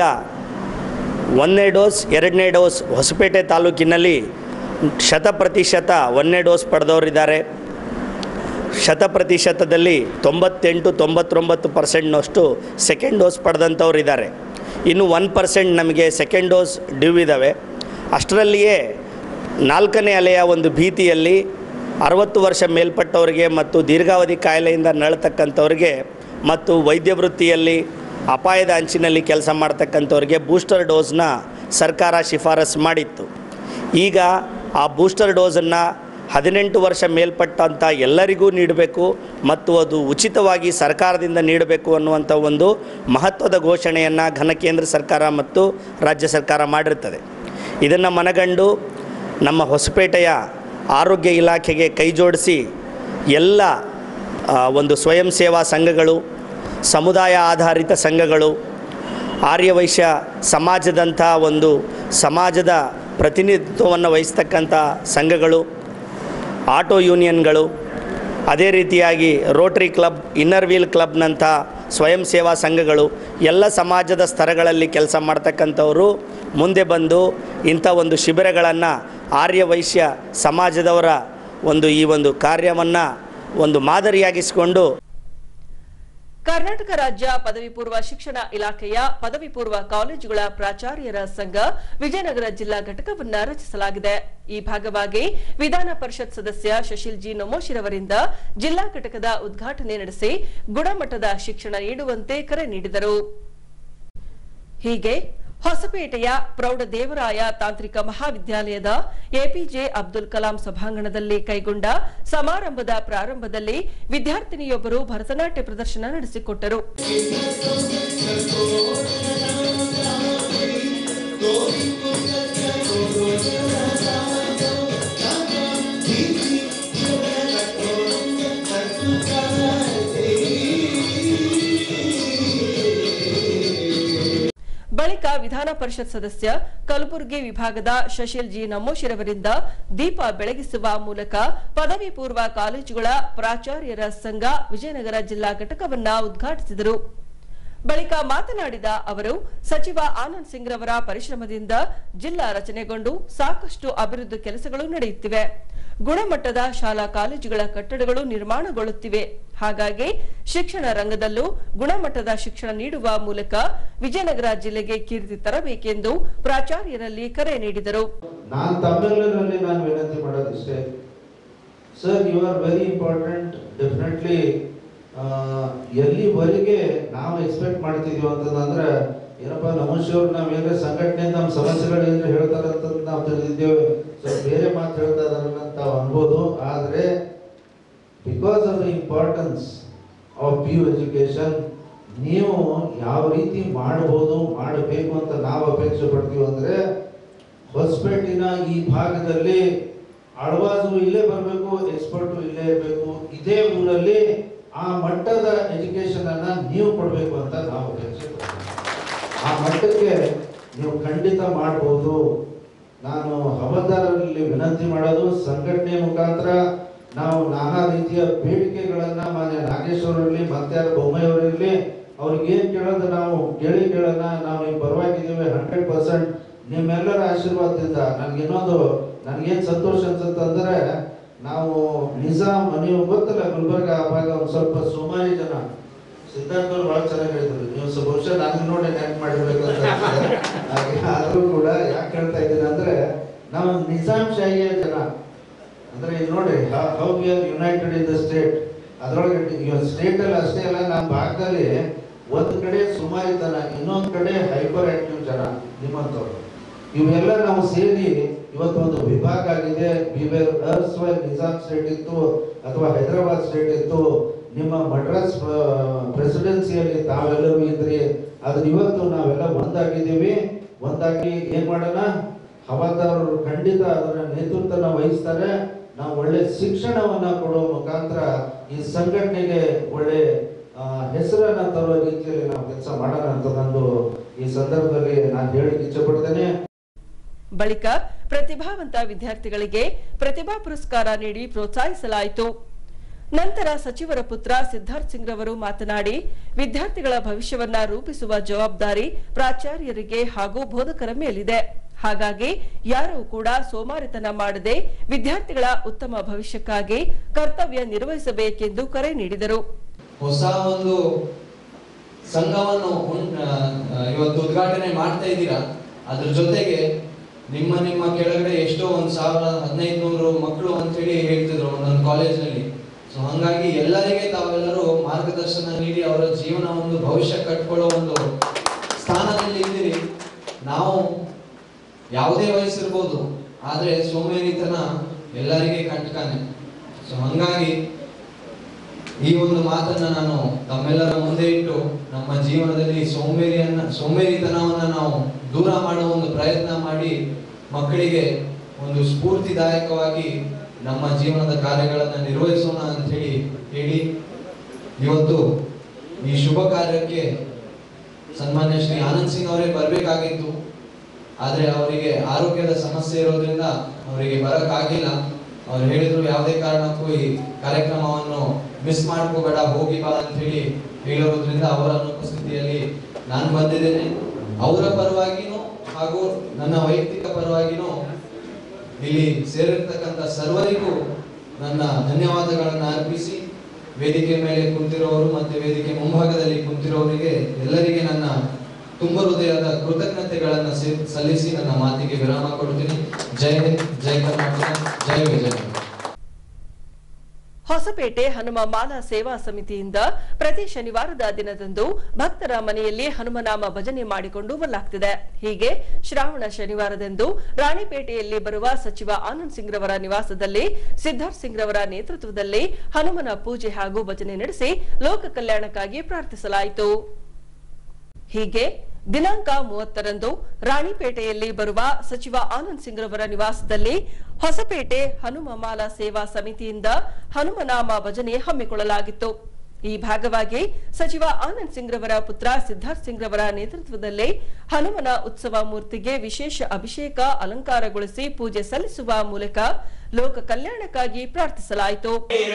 S7: ಒಂದನೇ ಡೋಸ್ ಎರಡನೇ ಡೋಸ್ ಹೊಸಪೇಟೆ ತಾಲೂಕಿನಲ್ಲಿ ಶತ ಪ್ರತಿಶತ ಒಂದನೇ ಡೋಸ್ ಪಡೆದವರಿದ್ದಾರೆ. ಶತ ಪ್ರತಿಶತದಲ್ಲಿ ತೊಂಬತ್ತೆಂಟು ತೊಂಬತ್ತೊಂಬತ್ತು ಪರ್ಸೆಂಟ್ನಷ್ಟು ಸೆಕೆಂಡ್ ಡೋಸ್ ಪಡೆದಂಥವ್ರು ಇದ್ದಾರೆ. ಇನ್ನು ಒನ್ ಪರ್ಸೆಂಟ್ ನಮಗೆ ಸೆಕೆಂಡ್ ಡೋಸ್ ಡ್ಯೂ ಇದ್ದಾವೆ. ಅಷ್ಟರಲ್ಲಿಯೇ ನಾಲ್ಕನೇ ಅಲೆಯ ಒಂದು ಭೀತಿಯಲ್ಲಿ ಅರವತ್ತು ವರ್ಷ ಮೇಲ್ಪಟ್ಟವರಿಗೆ ಮತ್ತು ದೀರ್ಘಾವಧಿ ಕಾಯಿಲೆಯಿಂದ ನರಳತಕ್ಕಂಥವ್ರಿಗೆ ಮತ್ತು ವೈದ್ಯ ವೃತ್ತಿಯಲ್ಲಿ ಅಪಾಯದ ಅಂಚಿನಲ್ಲಿ ಕೆಲಸ ಮಾಡ್ತಕ್ಕಂಥವ್ರಿಗೆ ಬೂಸ್ಟರ್ ಡೋಸ್ನ ಸರ್ಕಾರ ಶಿಫಾರಸು ಮಾಡಿತ್ತು. ಈಗ ಆ ಬೂಸ್ಟರ್ ಡೋಸನ್ನು ಹದಿನೆಂಟು ವರ್ಷ ಮೇಲ್ಪಟ್ಟಂಥ ಎಲ್ಲರಿಗೂ ನೀಡಬೇಕು ಮತ್ತು ಅದು ಉಚಿತವಾಗಿ ಸರ್ಕಾರದಿಂದ ನೀಡಬೇಕು ಅನ್ನುವಂಥ ಒಂದು ಮಹತ್ವದ ಘೋಷಣೆಯನ್ನು ಘನ ಕೇಂದ್ರ ಸರ್ಕಾರ ಮತ್ತು ರಾಜ್ಯ ಸರ್ಕಾರ ಮಾಡಿರ್ತದೆ. ಇದನ್ನು ಮನಗಂಡು ನಮ್ಮ ಹೊಸಪೇಟೆಯ ಆರೋಗ್ಯ ಇಲಾಖೆಗೆ ಕೈ ಜೋಡಿಸಿ ಎಲ್ಲ ಒಂದು ಸ್ವಯಂ ಸೇವಾ ಸಂಘಗಳು, ಸಮುದಾಯ ಆಧಾರಿತ ಸಂಘಗಳು, ಆರ್ಯವೈಶ್ಯ ಸಮಾಜದಂಥ ಒಂದು ಸಮಾಜದ ಪ್ರತಿನಿಧಿತ್ವವನ್ನು ವಹಿಸ್ತಕ್ಕಂಥ ಸಂಘಗಳು, ಆಟೋ ಯೂನಿಯನ್ಗಳು, ಅದೇ ರೀತಿಯಾಗಿ ರೋಟರಿ ಕ್ಲಬ್, ಇನ್ನರ್ ವೀಲ್ ಕ್ಲಬ್ನಂಥ ಸ್ವಯಂ ಸೇವಾ ಸಂಘಗಳು, ಎಲ್ಲ ಸಮಾಜದ ಸ್ತರಗಳಲ್ಲಿ ಕೆಲಸ ಮಾಡ್ತಕ್ಕಂಥವರು ಮುಂದೆ ಬಂದು ಇಂಥ ಒಂದು ಶಿಬಿರಗಳನ್ನು ಆರ್ಯವೈಶ್ಯ ಸಮಾಜದವರ ಒಂದು ಈ ಒಂದು ಕಾರ್ಯವನ್ನು ಒಂದು ಮಾದರಿಯಾಗಿಸಿಕೊಂಡು
S1: ಕರ್ನಾಟಕ ರಾಜ್ಯ ಪದವಿ ಪೂರ್ವ ಶಿಕ್ಷಣ ಇಲಾಖೆಯ ಪದವಿ ಪೂರ್ವ ಕಾಲೇಜುಗಳ ಪ್ರಾಚಾರ್ಯರ ಸಂಘ ವಿಜಯನಗರ ಜಿಲ್ಲಾ ಘಟಕವನ್ನು ರಚಿಸಲಾಗಿದೆ. ಈ ಭಾಗವಾಗಿ ವಿಧಾನ ಪರಿಷತ್ ಸದಸ್ಯ ಶಶಿಲ್ ಜಿ ನಮೋಶಿರವರಿಂದ ಜಿಲ್ಲಾ ಘಟಕದ ಉದ್ಘಾಟನೆ ನಡೆಸಿ ಗುಣಮಟ್ಟದ ಶಿಕ್ಷಣ ನೀಡುವಂತೆ ಕರೆ ನೀಡಿದರು. ಹೀಗೆ ಹೊಸಪೇಟೆಯ ಪ್ರೌಢದೇವರಾಯ ತಾಂತ್ರಿಕ ಮಹಾವಿದ್ಯಾಲಯದ ಎಪಿಜೆ ಅಬ್ದುಲ್ ಕಲಾಂ ಸಭಾಂಗಣದಲ್ಲಿ ಕೈಗೊಂಡ ಸಮಾರಂಭದ ಪ್ರಾರಂಭದಲ್ಲಿ ವಿದ್ಯಾರ್ಥಿನಿಯೊಬ್ಬರು ಭರತನಾಟ್ಯ ಪ್ರದರ್ಶನ ನಡೆಸಿಕೊಟ್ಟರು. ಬಳಿಕ ವಿಧಾನ ಪರಿಷತ್ ಸದಸ್ಯ ಕಲಬುರಗಿ ವಿಭಾಗದ ಶಶಿಲ್ ಜಿ ನಮೋಶಿರವರಿಂದ ದೀಪ ಬೆಳಗಿಸುವ ಮೂಲಕ ಪದವಿ ಪೂರ್ವ ಕಾಲೇಜುಗಳ ಪ್ರಾಚಾರ್ಯರ ಸಂಘ ವಿಜಯನಗರ ಜಿಲ್ಲಾ ಘಟಕವನ್ನ ಉದ್ಘಾಟಿಸಿದರು. ಬಳಿಕ ಮಾತನಾಡಿದ ಅವರು ಸಚಿವ ಆನಂದ್ ಸಿಂಗ್ ರವರ ಪರಿಶ್ರಮದಿಂದ ಜಿಲ್ಲಾ ರಚನೆಗೊಂಡು ಸಾಕಷ್ಟು ಅಭಿವೃದ್ಧಿ ಕೆಲಸಗಳು ನಡೆಯುತ್ತಿವೆ. ಗುಣಮಟ್ಟದ ಶಾಲಾ ಕಾಲೇಜುಗಳ ಕಟ್ಟಡಗಳು ನಿರ್ಮಾಣಗೊಳ್ಳುತ್ತಿವೆ. ಹಾಗಾಗಿ ಶಿಕ್ಷಣ ರಂಗದಲ್ಲೂ ಗುಣಮಟ್ಟದ ಶಿಕ್ಷಣ ನೀಡುವ ಮೂಲಕ ವಿಜಯನಗರ ಜಿಲ್ಲೆಗೆ ಕೀರ್ತಿ ತರಬೇಕೆಂದು ಪ್ರಾಚಾರ್ಯರಲ್ಲಿ ಕರೆ ನೀಡಿದರು.
S8: ನಾನು ತಮಿಳಿನಲ್ಲಿ ನಾನು ವಿನಂತಿ ಮಾಡೋದಿಷ್ಟೇ, sir you are very important. Definitely ಎಲ್ಲಿವರೆಗೆ ನಾವು ಎಕ್ಸ್ಪೆಕ್ಟ್ ಮಾಡ್ತಿದೀವಿ ಅಂತಂದ್ರೆ ಏನಪ್ಪ ನಮೋಶಿಯವ್ರು ನಾವು ಏನಾರ ಸಂಘಟನೆ ನಮ್ಮ ಸಮಸ್ಯೆಗಳು ಏನಾರ ಹೇಳ್ತಾರಂತ ನಾವು ತಿಳಿದಿದ್ದೇವೆ, ಸೊ ಬೇರೆ ಮಾತು ಹೇಳ್ತಾ ಇದಾರೆ ಅಂತ ನಾವು ಅನ್ಬೋದು. ಆದರೆ because of the importance of P U education ನೀವು ಯಾವ ರೀತಿ ಮಾಡಬಹುದು ಮಾಡಬೇಕು ಅಂತ ನಾವು ಅಪೇಕ್ಷೆ ಪಡ್ತೀವಿ ಅಂದರೆ ಹೊಸಪೇಟಿನ ಈ ಭಾಗದಲ್ಲಿ ಆಳ್ವಾಸು ಇಲ್ಲೇ ಬರಬೇಕು, ಎಕ್ಸ್ಪರ್ಟು ಇಲ್ಲೇ ಇರಬೇಕು, ಇದೇ ಊರಲ್ಲಿ ಆ ಮಟ್ಟದ ಎಜುಕೇಶನ್ ಅನ್ನ ನೀವು ಕೊಡಬೇಕು ಅಂತ ನಾವು ಅಪೇಕ್ಷೆ ಪಡ್ತೀವಿ. ಆ ಮಟ್ಟಕ್ಕೆ ನೀವು ಖಂಡಿತ ಮಾಡಬಹುದು. ನಾನು ಹವಾಲ್ದಾರರಲ್ಲಿ ವಿನಂತಿ ಮಾಡೋದು, ಸಂಘಟನೆ ಮುಖಾಂತರ ನಾವು ನಾನಾ ರೀತಿಯ ಬೇಡಿಕೆಗಳನ್ನ ಮಾನ್ಯ ನಾಗೇಶ್ವರರಲ್ಲಿ ಮತ್ತೆ ಬೊಮ್ಮಾಯಿಯವರಲ್ಲಿ ಅವ್ರಿಗೆ ಏನ್ ಕೇಳೋದು ನಾವು ಕೇಳಿ ಕೇಳೋಣ. ನಾವು ನಿಮ್ಮ ಪರವಾಗಿದ್ದೀವಿ ಹಂಡ್ರೆಡ್ ಪರ್ಸೆಂಟ್ ನಿಮ್ಮೆಲ್ಲರ ಆಶೀರ್ವಾದದಿಂದ. ನನ್ಗೆ ಇನ್ನೊಂದು ನನ್ಗೇನ್ ಸಂತೋಷ ಅನ್ಸುತ್ತಂದ್ರೆ ನಾವು ನಿಜಾಮ್ ನೀವು ಗೊತ್ತಲ್ಲ ಗುಲ್ಬರ್ಗ ಆ ಭಾಗ ಒಂದು ಸ್ವಲ್ಪ ಸುಮಾರಿ ಜನ ಸಿದ್ಧಾರ್ಥ ಅವ್ರು ಬಹಳ ಚೆನ್ನಾಗಿ ಹೇಳಿದ್ರು. ನೀವು ಬಹುಶಃ ನನಗೆ ನೋಡಿ ನೆನಪು ಮಾಡಿರ್ಬೇಕಂತ ಹಾಗೆ ಆದ್ರೂ ಕೂಡ ಯಾಕೆ ಹೇಳ್ತಾ ಇದ್ದೀನಿ ಅಂದ್ರೆ ನಾವು ನಿಜಾಮ್ ಶಾಹಿಯ ಜನ ಅಂದ್ರೆ ಈಗ ನೋಡಿ how we are united in the state. ಅದ್ರೊಳಗೆ ಸ್ಟೇಟ್ ಅಲ್ಲಿ ಅಷ್ಟೇ ಅಲ್ಲ, ನಮ್ಮ ಭಾಗದಲ್ಲಿ ಒಂದ್ ಕಡೆ ಸುಮಾರಿತನ, ಇನ್ನೊಂದ್ ಕಡೆ ಹೈಪರ್ ಆಕ್ಟಿವ್ ಜನ ನಿಮ್ಮಂತವ್ರು. ಇವೆಲ್ಲ ನಾವು ಸೇರಿ ಇವತ್ತೊಂದು ವಿಭಾಗ ಆಗಿದೆ. ನಿಜಾಮ್ ಸ್ಟೇಟ್ ಇತ್ತು ಅಥವಾ ಹೈದರಾಬಾದ್ ಸ್ಟೇಟ್ ಇತ್ತು, ನಿಮ್ಮ ಮಡ್ರಾಸ್ ಪ್ರೆಸಿಡೆನ್ಸಿಯಲ್ಲಿ ತಾವೆಲ್ಲರೂ ಇದ್ರಿ. ಅದ್ರ ಇವತ್ತು ನಾವೆಲ್ಲ ಒಂದಾಗಿದ್ದೀವಿ. ಒಂದಾಗಿ ಏನ್ ಮಾಡೋಣ, ಹವಾಲ್ದಾರರು ಖಂಡಿತ ಅದರ ನೇತೃತ್ವನ ವಹಿಸ್ತಾರೆ. ನಾವು ಒಳ್ಳೆ ಶಿಕ್ಷಣವನ್ನ ಕೊಡುವ ಮುಖಾಂತರ ಈ ಸಂಘಟನೆಗೆ ಒಳ್ಳೆ ಹೆಸರನ್ನ ತರುವ ರೀತಿಯಲ್ಲಿ ನಾವು ಕೆಲಸ ಮಾಡೋಣ ಅಂತ ನಾನು ಈ ಸಂದರ್ಭದಲ್ಲಿ ನಾನು ಹೇಳಕ್ಕೆ ಇಚ್ಛೆ ಪಡ್ತೇನೆ.
S1: ಬಳಿಕ ಪ್ರತಿಭಾವಂತ ವಿದ್ಯಾರ್ಥಿಗಳಿಗೆ ಪ್ರತಿಭಾ ಪುರಸ್ಕಾರ ನೀಡಿ ಪ್ರೋತ್ಸಾಹಿಸಲಾಯಿತು. ನಂತರ ಸಚಿವರ ಪುತ್ರ ಸಿದ್ಧಾರ್ಥ್ ಸಿಂಗ್ ರವರು ಮಾತನಾಡಿ, ವಿದ್ಯಾರ್ಥಿಗಳ ಭವಿಷ್ಯವನ್ನ ರೂಪಿಸುವ ಜವಾಬ್ದಾರಿ ಪ್ರಾಚಾರ್ಯರಿಗೆ ಹಾಗೂ ಬೋಧಕರ ಮೇಲಿದೆ. ಹಾಗಾಗಿ ಯಾರೂ ಕೂಡ ಸೋಮಾರಿತನ ಮಾಡದೆ ವಿದ್ಯಾರ್ಥಿಗಳ ಉತ್ತಮ ಭವಿಷ್ಯಕ್ಕಾಗಿ ಕರ್ತವ್ಯ ನಿರ್ವಹಿಸಬೇಕೆಂದು ಕರೆ ನೀಡಿದರು.
S9: ಹೊಸ ಒಂದು ಸಂಘವನ್ನು ಇವತ್ತು ಉದ್ಘಾಟನೆ ಮಾಡ್ತಾ ಇದ್ದೀರಾ. ಅದ್ರ ಜೊತೆಗೆ ನಿಮ್ಮ ನಿಮ್ಮ ಕೆಳಗಡೆ ಎಷ್ಟೋ ಒಂದು ಸಾವಿರ ಹದಿನೈದು ನೂರು ಮಕ್ಕಳು ಅಂತ ಹೇಳಿ ಹೇಳ್ತಿದ್ರು ಒಂದೊಂದು ಕಾಲೇಜ್ನಲ್ಲಿ. ಸೊ ಹಂಗಾಗಿ ಎಲ್ಲರಿಗೆ ತಾವೆಲ್ಲರೂ ಮಾರ್ಗದರ್ಶನ ನೀಡಿ ಅವರ ಜೀವನ ಒಂದು ಭವಿಷ್ಯ ಕಟ್ಕೊಳ್ಳೋ ಒಂದು ಸ್ಥಾನದಲ್ಲಿ ಇದ್ದೀರಿ. ನಾವು ಯಾವುದೇ ವಯಸ್ಸಿರ್ಬೋದು, ಆದರೆ ಸೋಮೇರಿತನ ಎಲ್ಲರಿಗೆ ಕಂಟಕಾನೆ. ಸೊ ಹಂಗಾಗಿ ಈ ಒಂದು ಮಾತನ್ನ ನಾನು ತಮ್ಮೆಲ್ಲರ ಮುಂದೆ ಇಟ್ಟು ನಮ್ಮ ಜೀವನದಲ್ಲಿ ಸೋಮೇರಿಯನ್ನ ಸೋಮೇರಿತನವನ್ನ ನಾವು ದೂರ ಮಾಡುವ ಒಂದು ಪ್ರಯತ್ನ ಮಾಡಿ ಮಕ್ಕಳಿಗೆ ಒಂದು ಸ್ಫೂರ್ತಿದಾಯಕವಾಗಿ ನಮ್ಮ ಜೀವನದ ಕಾರ್ಯಗಳನ್ನು ನಿರ್ವಹಿಸೋಣ ಅಂತ ಹೇಳಿ ಹೇಳಿ ಇವತ್ತು ಈ ಶುಭ ಕಾರ್ಯಕ್ಕೆ ಸನ್ಮಾನ್ಯ ಶ್ರೀ ಆನಂದ್ ಸಿಂಗ್ ಅವರೇ ಬರಬೇಕಾಗಿತ್ತು. ಆದರೆ ಅವರಿಗೆ ಆರೋಗ್ಯದ ಸಮಸ್ಯೆ ಇರೋದ್ರಿಂದ ಅವರಿಗೆ ಬರಕ್ಕಾಗಿಲ್ಲ. ಅವ್ರು ಹೇಳಿದ್ರು ಯಾವುದೇ ಕಾರಣಕ್ಕೂ ಈ ಕಾರ್ಯಕ್ರಮವನ್ನು ಮಿಸ್ ಮಾಡ್ಕೋಬೇಡ, ಹೋಗಿ ಬಾ ಅಂತ ಹೇಳಿ ಹೇಳಿರೋದ್ರಿಂದ ಅವರ ಅನುಪಸ್ಥಿತಿಯಲ್ಲಿ ನಾನು ಬಂದಿದ್ದೇನೆ. ಅವರ ಪರವಾಗಿನೂ ಹಾಗೂ ನನ್ನ ವೈಯಕ್ತಿಕ ಪರವಾಗಿನೂ ಇಲ್ಲಿ ಸೇರಿರ್ತಕ್ಕಂಥ ಸರ್ವರಿಗೂ ನನ್ನ ಧನ್ಯವಾದಗಳನ್ನು ಅರ್ಪಿಸಿ, ವೇದಿಕೆ ಮೇಲೆ ಕುಂತಿರೋರು ಮತ್ತು ವೇದಿಕೆ ಮುಂಭಾಗದಲ್ಲಿ ಕುಂತಿರೋರಿಗೆ ಎಲ್ಲರಿಗೆ ನನ್ನ ತುಂಬ ಹೃದಯದ ಕೃತಜ್ಞತೆಗಳನ್ನು ಸಲ್ಲಿಸಿ ನನ್ನ ಮಾತಿಗೆ ವಿರಾಮ ಕೊಡ್ತೀನಿ. ಜೈ ಹಿಂದ್, ಜೈ ಕರ್ನಾಟಕ, ಜೈ ವಿಜಯ.
S1: ಹೊಸಪೇಟೆ ಹನುಮ ಮಾಲಾ ಸೇವಾ ಸಮಿತಿಯಿಂದ ಪ್ರತಿ ಶನಿವಾರದ ದಿನದಂದು ಭಕ್ತರ ಮನೆಯಲ್ಲಿ ಹನುಮನಾಮ ಭಜನೆ ಮಾಡಿಕೊಂಡು ಬರಲಾಗುತ್ತಿದೆ. ಹೀಗೆ ಶ್ರಾವಣ ಶನಿವಾರದಂದು ರಾಣಿಪೇಟೆಯಲ್ಲಿ ಬರುವ ಸಚಿವ ಆನಂದ್ ಸಿಂಗ್ ರವರ ನಿವಾಸದಲ್ಲಿ ಸಿದ್ಧಾರ್ಥ್ ಸಿಂಗ್ ರವರ ನೇತೃತ್ವದಲ್ಲಿ ಹನುಮನ ಪೂಜೆ ಹಾಗೂ ಭಜನೆ ನಡೆಸಿ ಲೋಕ ಕಲ್ಯಾಣಕ್ಕಾಗಿ ಪ್ರಾರ್ಥಿಸಲಾಯಿತು. ಹೀಗೆ ದಿನಾಂಕ ಮೂವತ್ತರಂದು ರಾಣಿಪೇಟೆಯಲ್ಲಿ ಬರುವ ಸಚಿವ ಆನಂದ್ ಸಿಂಗ್ ರವರ ನಿವಾಸದಲ್ಲಿ ಹೊಸಪೇಟೆ ಹನುಮ ಮಾಲಾ ಸೇವಾ ಸಮಿತಿಯಿಂದ ಹನುಮನಾಮ ಭಜನೆ ಹಮ್ಮಿಕೊಳ್ಳಲಾಗಿತ್ತು. ಈ ಭಾಗವಾಗಿ ಸಚಿವ ಆನಂದ್ ಸಿಂಗ್ ರವರ ಪುತ್ರ ಸಿದ್ಧಾರ್ಥ್ ಸಿಂಗ್ ರವರ ನೇತೃತ್ವದಲ್ಲಿ ಹನುಮನ ಉತ್ಸವ ಮೂರ್ತಿಗೆ ವಿಶೇಷ ಅಭಿಷೇಕ ಅಲಂಕಾರಗೊಳಿಸಿ ಪೂಜೆ ಸಲ್ಲಿಸುವ ಮೂಲಕ ಲೋಕ ಕಲ್ಯಾಣಕ್ಕಾಗಿ ಪ್ರಾರ್ಥಿಸಲಾಯಿತು.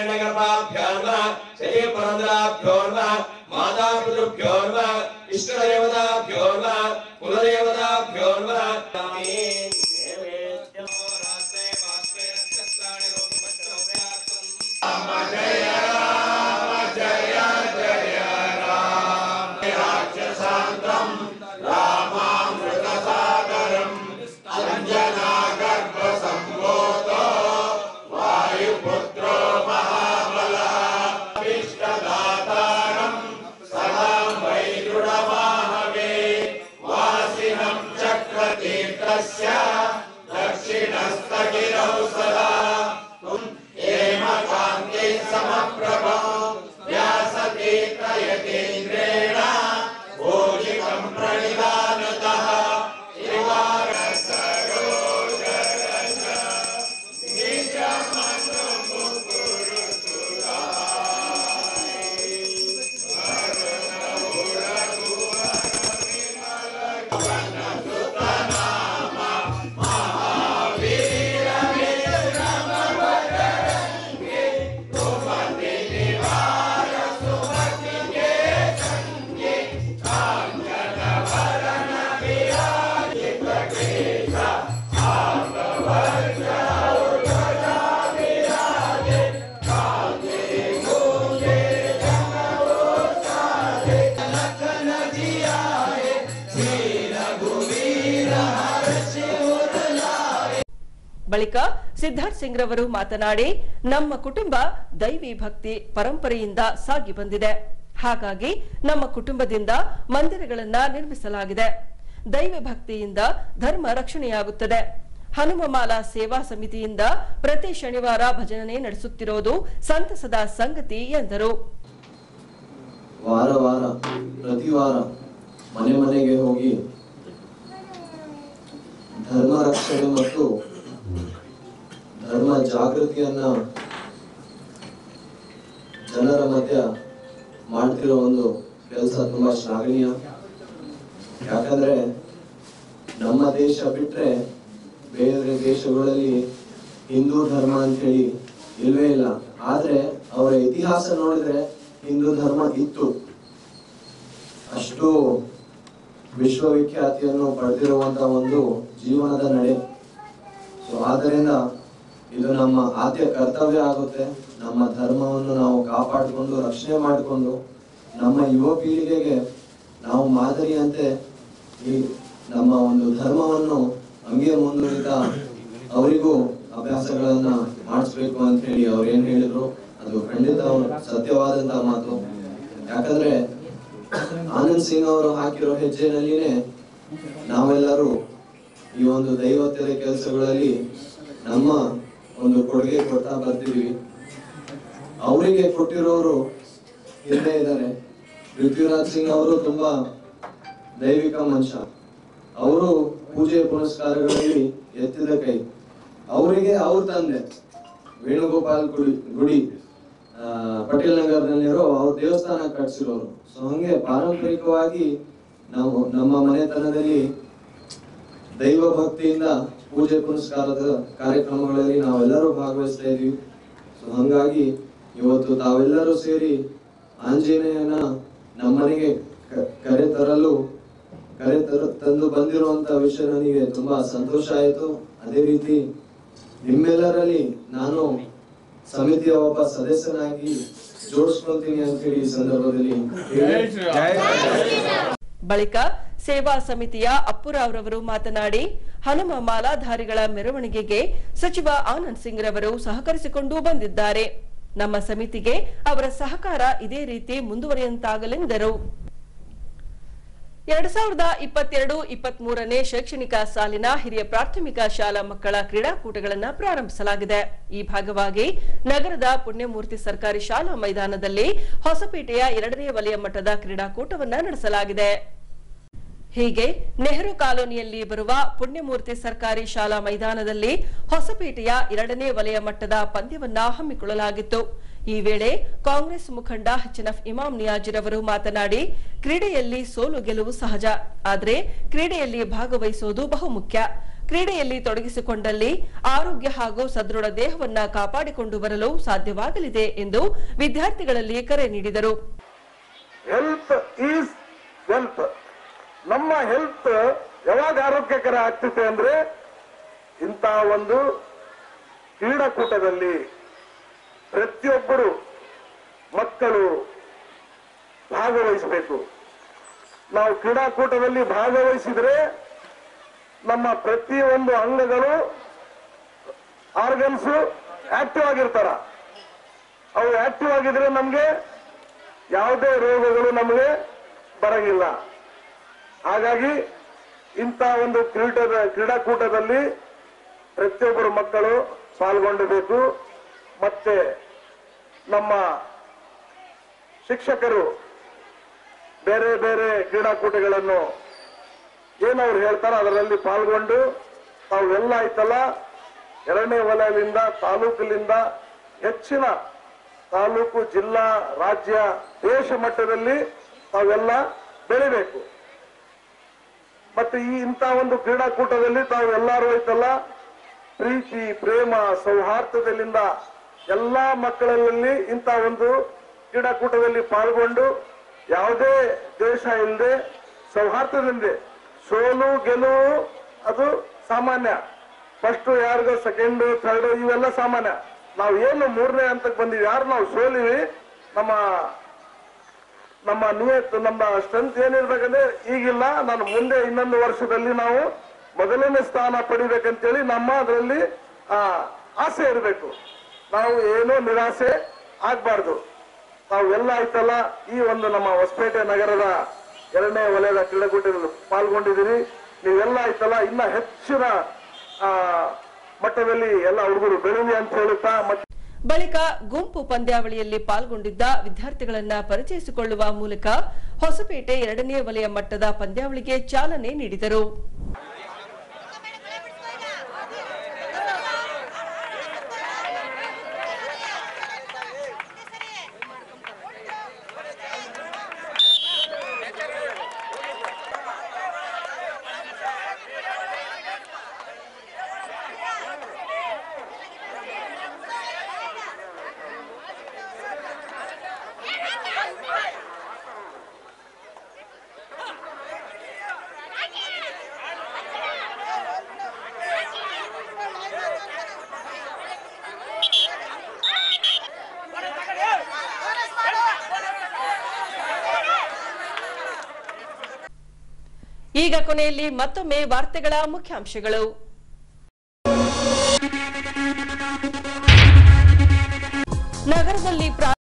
S1: ಬಳಿಕ ಸಿದ್ಧಾರ್ಥ್ ಸಿಂಗ್ ರವರು ಮಾತನಾಡಿ, ನಮ್ಮ ಕುಟುಂಬ ದೈವಿ ಭಕ್ತಿ ಪರಂಪರೆಯಿಂದ ಸಾಗಿ ಬಂದಿದೆ. ಹಾಗಾಗಿ ನಮ್ಮ ಕುಟುಂಬದಿಂದ ಮಂದಿರಗಳನ್ನ ನಿರ್ಮಿಸಲಾಗಿದೆ. ದೈವ ಭಕ್ತಿಯಿಂದ ಧರ್ಮ ರಕ್ಷಣೆಯಾಗುತ್ತದೆ. ಹನುಮಮಾಲಾ ಸೇವಾ ಸಮಿತಿಯಿಂದ ಪ್ರತಿ ಶನಿವಾರ ಭಜನೆ ನಡೆಸುತ್ತಿರುವುದು ಸಂತಸದ ಸಂಗತಿ ಎಂದರು.
S10: ವಾರ ವಾರ ಪ್ರತಿ ವಾರ ಮನೆ ಮನೆಗೆ ಹೋಗಿ ಧರ್ಮ ರಕ್ಷಣೆ ಮತ್ತು ಧರ್ಮ ಜಾಗೃತಿಯನ್ನ ಜನರ ಮಧ್ಯ ಮಾಡ್ತಿರೋ ಒಂದು ಕೆಲಸ ತುಂಬಾ ಶ್ಲಾಘನೀಯ. ಯಾಕಂದ್ರೆ ನಮ್ಮ ದೇಶ ಬಿಟ್ರೆ ಬೇರೆ ದೇಶಗಳಲ್ಲಿ ಹಿಂದೂ ಧರ್ಮ ಅಂತ ಹೇಳಿ ಇಲ್ವೇ ಇಲ್ಲ. ಆದ್ರೆ ಅವರ ಇತಿಹಾಸ ನೋಡಿದ್ರೆ ಹಿಂದೂ ಧರ್ಮ ಇತ್ತು. ಅಷ್ಟು ವಿಶ್ವವಿಖ್ಯಾತಿಯನ್ನು ಪಡೆದಿರುವಂತ ಒಂದು ಜೀವನದ ನಡೆ. ಸೊ ಆದ್ದರಿಂದ ಇದು ನಮ್ಮ ಆದ್ಯ ಕರ್ತವ್ಯ ಆಗುತ್ತೆ. ನಮ್ಮ ಧರ್ಮವನ್ನು ನಾವು ಕಾಪಾಡಿಕೊಂಡು ರಕ್ಷಣೆ ಮಾಡಿಕೊಂಡು ನಮ್ಮ ಯುವ ಪೀಳಿಗೆಗೆ ನಾವು ಮಾದರಿಯಂತೆ ಈ ನಮ್ಮ ಒಂದು ಧರ್ಮವನ್ನು ಹಂಗೆ ಮುಂದುವರಿತಾ ಅವರಿಗೂ ಅಭ್ಯಾಸಗಳನ್ನ ಮಾಡಿಸ್ಬೇಕು ಅಂತ ಹೇಳಿ ಅವ್ರು ಏನ್ ಹೇಳಿದ್ರು ಅದು ಖಂಡಿತ ಸತ್ಯವಾದಂತಹ ಮಾತು. ಯಾಕಂದ್ರೆ ಆನಂದ್ ಸಿಂಗ್ ಅವರು ಹಾಕಿರೋ ಹೆಜ್ಜೆನಲ್ಲಿನೇ ನಾವೆಲ್ಲರೂ ಈ ಒಂದು ದೈವತ್ವದ ಕೆಲಸಗಳಲ್ಲಿ ನಮ್ಮ ಒಂದು ಕೊಡುಗೆ ಕೊಡ್ತಾ ಬರ್ತಿದೀವಿ. ಅವರಿಗೆ ಕೊಟ್ಟಿರೋರು ಹಿಂದೆ ಇದ್ದಾರೆ. ಪೃಥ್ವಿರಾಜ್ ಸಿಂಗ್ ಅವರು ತುಂಬಾ ದೈವಿಕ ಮನುಷ್ಯ. ಅವರು ಪೂಜೆ ಪುನಸ್ಕಾರಗಳಲ್ಲಿ ಎತ್ತಿದ ಕೈ. ಅವರಿಗೆ ಅವ್ರ ತಂದೆ ವೇಣುಗೋಪಾಲ್ ಗುಡಿ ಗುಡಿ ಪಟೇಲ್ ನಗರದಲ್ಲಿರೋ ಅವ್ರ ದೇವಸ್ಥಾನ ಕಟ್ಸಿರೋರು. ಸೊ ಹಂಗೆ ಪಾರಂಪರಿಕವಾಗಿ ನಾವು ನಮ್ಮ ಮನೆತನದಲ್ಲಿ ದೈವ ಭಕ್ತಿಯಿಂದ ಪೂಜೆ ಪುನಸ್ಕಾರದ ಕಾರ್ಯಕ್ರಮಗಳಲ್ಲಿ ನಾವೆಲ್ಲರೂ ಭಾಗವಹಿಸ್ತಾ ಇದೀವಿ. ಸೊ ಹಂಗಾಗಿ ಇವತ್ತು ತಾವೆಲ್ಲರೂ ಸೇರಿ ಆಂಜನೇಯನ ನಮ್ಮನೆಗೆ ಕರೆ ತರಲು ಕರೆ ತರ ತಂದು ಬಂದಿರುವಂತ ವಿಷಯ ನನಗೆ ತುಂಬಾ ಸಂತೋಷ ಆಯಿತು. ಅದೇ ರೀತಿ ನಿಮ್ಮೆಲ್ಲರಲ್ಲಿ ನಾನು ಸಮಿತಿಯ ಒಬ್ಬ ಸದಸ್ಯನಾಗಿ ಜೋಡಿಸ್ಕೊಳ್ತೀನಿ ಅಂತ ಹೇಳಿ ಈ ಸಂದರ್ಭದಲ್ಲಿ
S1: ಬಳಿಕ ಸೇವಾ ಸಮಿತಿಯ ಅಪ್ಪುರಾವ್ ರವರು ಮಾತನಾಡಿ, ಹನುಮ ಮಾಲಾಧಾರಿಗಳ ಮೆರವಣಿಗೆಗೆ ಸಚಿವ ಆನಂದ್ ಸಿಂಗ್ ರವರು ಸಹಕರಿಸಿಕೊಂಡು ಬಂದಿದ್ದಾರೆ. ನಮ್ಮ ಸಮಿತಿಗೆ ಅವರ ಸಹಕಾರ ಇದೇ ರೀತಿ ಮುಂದುವರಿಯುವಂತಾಗಲೆಂದರು. ಎರಡ್ ಸಾವಿರದ ಇಪ್ಪತ್ತೆರಡು ಇಪ್ಪತ್ತ್ ಮೂರನೇ ಶೈಕ್ಷಣಿಕ ಸಾಲಿನ ಹಿರಿಯ ಪ್ರಾಥಮಿಕ ಶಾಲಾ ಮಕ್ಕಳ ಕ್ರೀಡಾಕೂಟಗಳನ್ನು ಪ್ರಾರಂಭಿಸಲಾಗಿದೆ. ಈ ಭಾಗವಾಗಿ ನಗರದ ಪುಣ್ಯಮೂರ್ತಿ ಸರ್ಕಾರಿ ಶಾಲಾ ಮೈದಾನದಲ್ಲಿ ಹೊಸಪೇಟೆಯ ಎರಡನೇ ವಲಯ ಮಟ್ಟದ ಕ್ರೀಡಾಕೂಟವನ್ನು ನಡೆಸಲಾಗಿದೆ. ಹೀಗೆ ನೆಹರು ಕಾಲೋನಿಯಲ್ಲಿ ಬರುವ ಪುಣ್ಯಮೂರ್ತಿ ಸರ್ಕಾರಿ ಶಾಲಾ ಮೈದಾನದಲ್ಲಿ ಹೊಸಪೇಟೆಯ ಎರಡನೇ ವಲಯ ಮಟ್ಟದ ಪಂದ್ಯವನ್ನ ಹಮ್ಮಿಕೊಳ್ಳಲಾಗಿತ್ತು. ಈ ವೇಳೆ ಕಾಂಗ್ರೆಸ್ ಮುಖಂಡ ಎಚ್ಎನ್ಎಫ್ ಇಮಾಮ್ ನಿಯಾಜಿರ್ ಅವರು ಮಾತನಾಡಿ, ಕ್ರೀಡೆಯಲ್ಲಿ ಸೋಲು ಗೆಲುವು ಸಹಜ, ಆದರೆ ಕ್ರೀಡೆಯಲ್ಲಿ ಭಾಗವಹಿಸುವುದು ಬಹುಮುಖ್ಯ. ಕ್ರೀಡೆಯಲ್ಲಿ ತೊಡಗಿಸಿಕೊಂಡಲ್ಲಿ ಆರೋಗ್ಯ ಹಾಗೂ ಸದೃಢ ದೇಹವನ್ನ ಕಾಪಾಡಿಕೊಂಡು ಬರಲು ಸಾಧ್ಯವಾಗಲಿದೆ ಎಂದು ವಿದ್ಯಾರ್ಥಿಗಳಲ್ಲಿ ಕರೆ ನೀಡಿದರು.
S11: Health is wealth. ನಮ್ಮ ಹೆಲ್ತ್ ಯಾವಾಗ ಆರೋಗ್ಯಕರ ಆಗ್ತಿದೆ ಅಂದ್ರೆ ಇಂಥ ಒಂದು ಕ್ರೀಡಾಕೂಟದಲ್ಲಿ ಪ್ರತಿಯೊಬ್ಬರು ಮಕ್ಕಳು ಭಾಗವಹಿಸಬೇಕು. ನಾವು ಕ್ರೀಡಾಕೂಟದಲ್ಲಿ ಭಾಗವಹಿಸಿದ್ರೆ ನಮ್ಮ ಪ್ರತಿಯೊಂದು ಅಂಗಗಳು ಆರ್ಗನ್ಸ್ ಆಕ್ಟಿವ್ ಆಗಿರ್ತಾರ. ಅವು ಆಕ್ಟಿವ್ ಆಗಿದ್ರೆ ನಮಗೆ ಯಾವುದೇ ರೋಗಗಳು ನಮಗೆ ಬರಂಗಿಲ್ಲ. ಹಾಗಾಗಿ ಇಂಥ ಒಂದು ಕ್ರೀಡದ ಕ್ರೀಡಾಕೂಟದಲ್ಲಿ ಪ್ರತಿಯೊಬ್ಬರು ಮಕ್ಕಳು ಪಾಲ್ಗೊಳ್ಳಬೇಕು. ಮತ್ತೆ ನಮ್ಮ ಶಿಕ್ಷಕರು ಬೇರೆ ಬೇರೆ ಕ್ರೀಡಾಕೂಟಗಳನ್ನು ಏನವ್ರು ಹೇಳ್ತಾರೋ ಅದರಲ್ಲಿ ಪಾಲ್ಗೊಂಡು ತಾವೆಲ್ಲ ಆಯ್ತಲ್ಲ ಎರಡನೇ ವಲಯದಿಂದ ತಾಲೂಕಿನಿಂದ ಹೆಚ್ಚಿನ ತಾಲೂಕು, ಜಿಲ್ಲಾ, ರಾಜ್ಯ, ದೇಶ ಮಟ್ಟದಲ್ಲಿ ತಾವೆಲ್ಲ ಬೆಳಿಬೇಕು. ಮತ್ತೆ ಈ ಇಂಥ ಒಂದು ಕ್ರೀಡಾಕೂಟದಲ್ಲಿ ತಾವೆಲ್ಲರೂ ಆಯ್ತಲ್ಲ ಪ್ರೀತಿ, ಪ್ರೇಮ, ಸೌಹಾರ್ದದಲ್ಲಿಂದ ಎಲ್ಲಾ ಮಕ್ಕಳಲ್ಲಿ ಇಂಥ ಒಂದು ಕ್ರೀಡಾಕೂಟದಲ್ಲಿ ಪಾಲ್ಗೊಂಡು ಯಾವುದೇ ದೇಶ ಇಲ್ಲದೆ ಸೌಹಾರ್ದದಿಂದ ಸೋಲು ಗೆಲುವು ಅದು ಸಾಮಾನ್ಯ. ಫಸ್ಟ್ ಯಾರಿಗೋ ಸೆಕೆಂಡ್ ಥರ್ಡ್ ಇವೆಲ್ಲ ಸಾಮಾನ್ಯ. ನಾವು ಏನು ಮೂರನೇ ಹಂತಕ್ಕೆ ಬಂದಿವಿ, ಯಾರು ನಾವು ಸೋಲಿವಿ, ನಮ್ಮ ನಮ್ಮ ನಿಯತ್ ನಮ್ಮ ಸ್ಟ್ರೆಂತ್ ಏನಿರ್ಬೇಕಂದ್ರೆ ಈಗಿಲ್ಲ, ನಾನು ಮುಂದೆ ಇನ್ನೊಂದು ವರ್ಷದಲ್ಲಿ ನಾವು ಮೊದಲನೇ ಸ್ಥಾನ ಪಡಿಬೇಕಂತೇಳಿ ನಮ್ಮ ಅದರಲ್ಲಿ ಆ ಆಸೆ ಇರಬೇಕು. ನಾವು ಏನೋ ನಿರಾಸೆ ಆಗ್ಬಾರ್ದು. ನಾವು ಎಲ್ಲ ಆಯ್ತಲ್ಲ ಈ ಒಂದು ನಮ್ಮ ಹೊಸಪೇಟೆ ನಗರದ ಎರಡನೇ ವಲಯದ ಕ್ರೀಡಾಕೂಟದಲ್ಲಿ ಪಾಲ್ಗೊಂಡಿದ್ದೀರಿ. ನೀವೆಲ್ಲ ಆಯ್ತಲ್ಲ ಇನ್ನ ಹೆಚ್ಚಿನ ಆ ಮಟ್ಟದಲ್ಲಿ ಎಲ್ಲ ಹುಡುಗರು ಬೆಳೀಲಿ ಅಂತ ಹೇಳುತ್ತಾ ಮತ್ತೆ
S1: ಬಳಿಕ ಗುಂಪು ಪಂದ್ಯಾವಳಿಯಲ್ಲಿ ಪಾಲ್ಗೊಂಡಿದ್ದ ವಿದ್ಯಾರ್ಥಿಗಳನ್ನ ಪರಿಚಯಿಸಿಕೊಳ್ಳುವ ಮೂಲಕ ಹೊಸಪೇಟೆ ಎರಡನೇ ವಲಯ ಮಟ್ಟದ ಪಂದ್ಯಾವಳಿಗೆ ಚಾಲನೆ ನೀಡಿದರು. ಈಗ ಕೊನೆಯಲ್ಲಿ ಮತ್ತೊಮ್ಮೆ ವಾರ್ತೆಗಳ ಮುಖ್ಯಾಂಶಗಳು. ನಗರದಲ್ಲಿ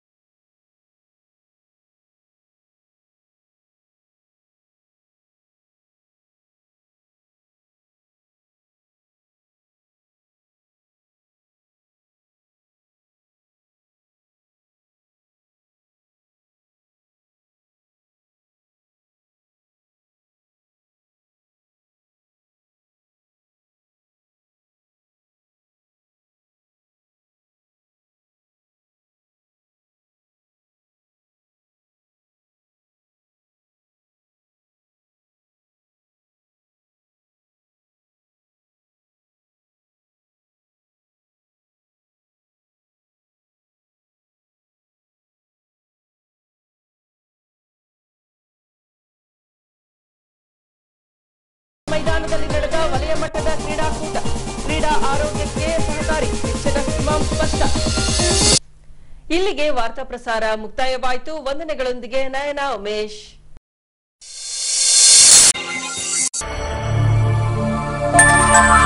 S1: ಮೈದಾನದಲ್ಲಿ ನಡೆದ ವಲಯ ಮಟ್ಟದ ಕ್ರೀಡಾಕೂಟ ಕ್ರೀಡಾ ಆರೋಗ್ಯಕ್ಕೆ ಸಹಕಾರಿ ಎಚ್ಎನ್ಎಫ್ ಇಮಾಮ್ ಸ್ಪಷ್ಟ. ಇಲ್ಲಿಗೆ ವಾರ್ತಾ ಪ್ರಸಾರ ಮುಕ್ತಾಯವಾಯಿತು. ವಂದನೆಗಳೊಂದಿಗೆ ನಯನ ಉಮೇಶ್.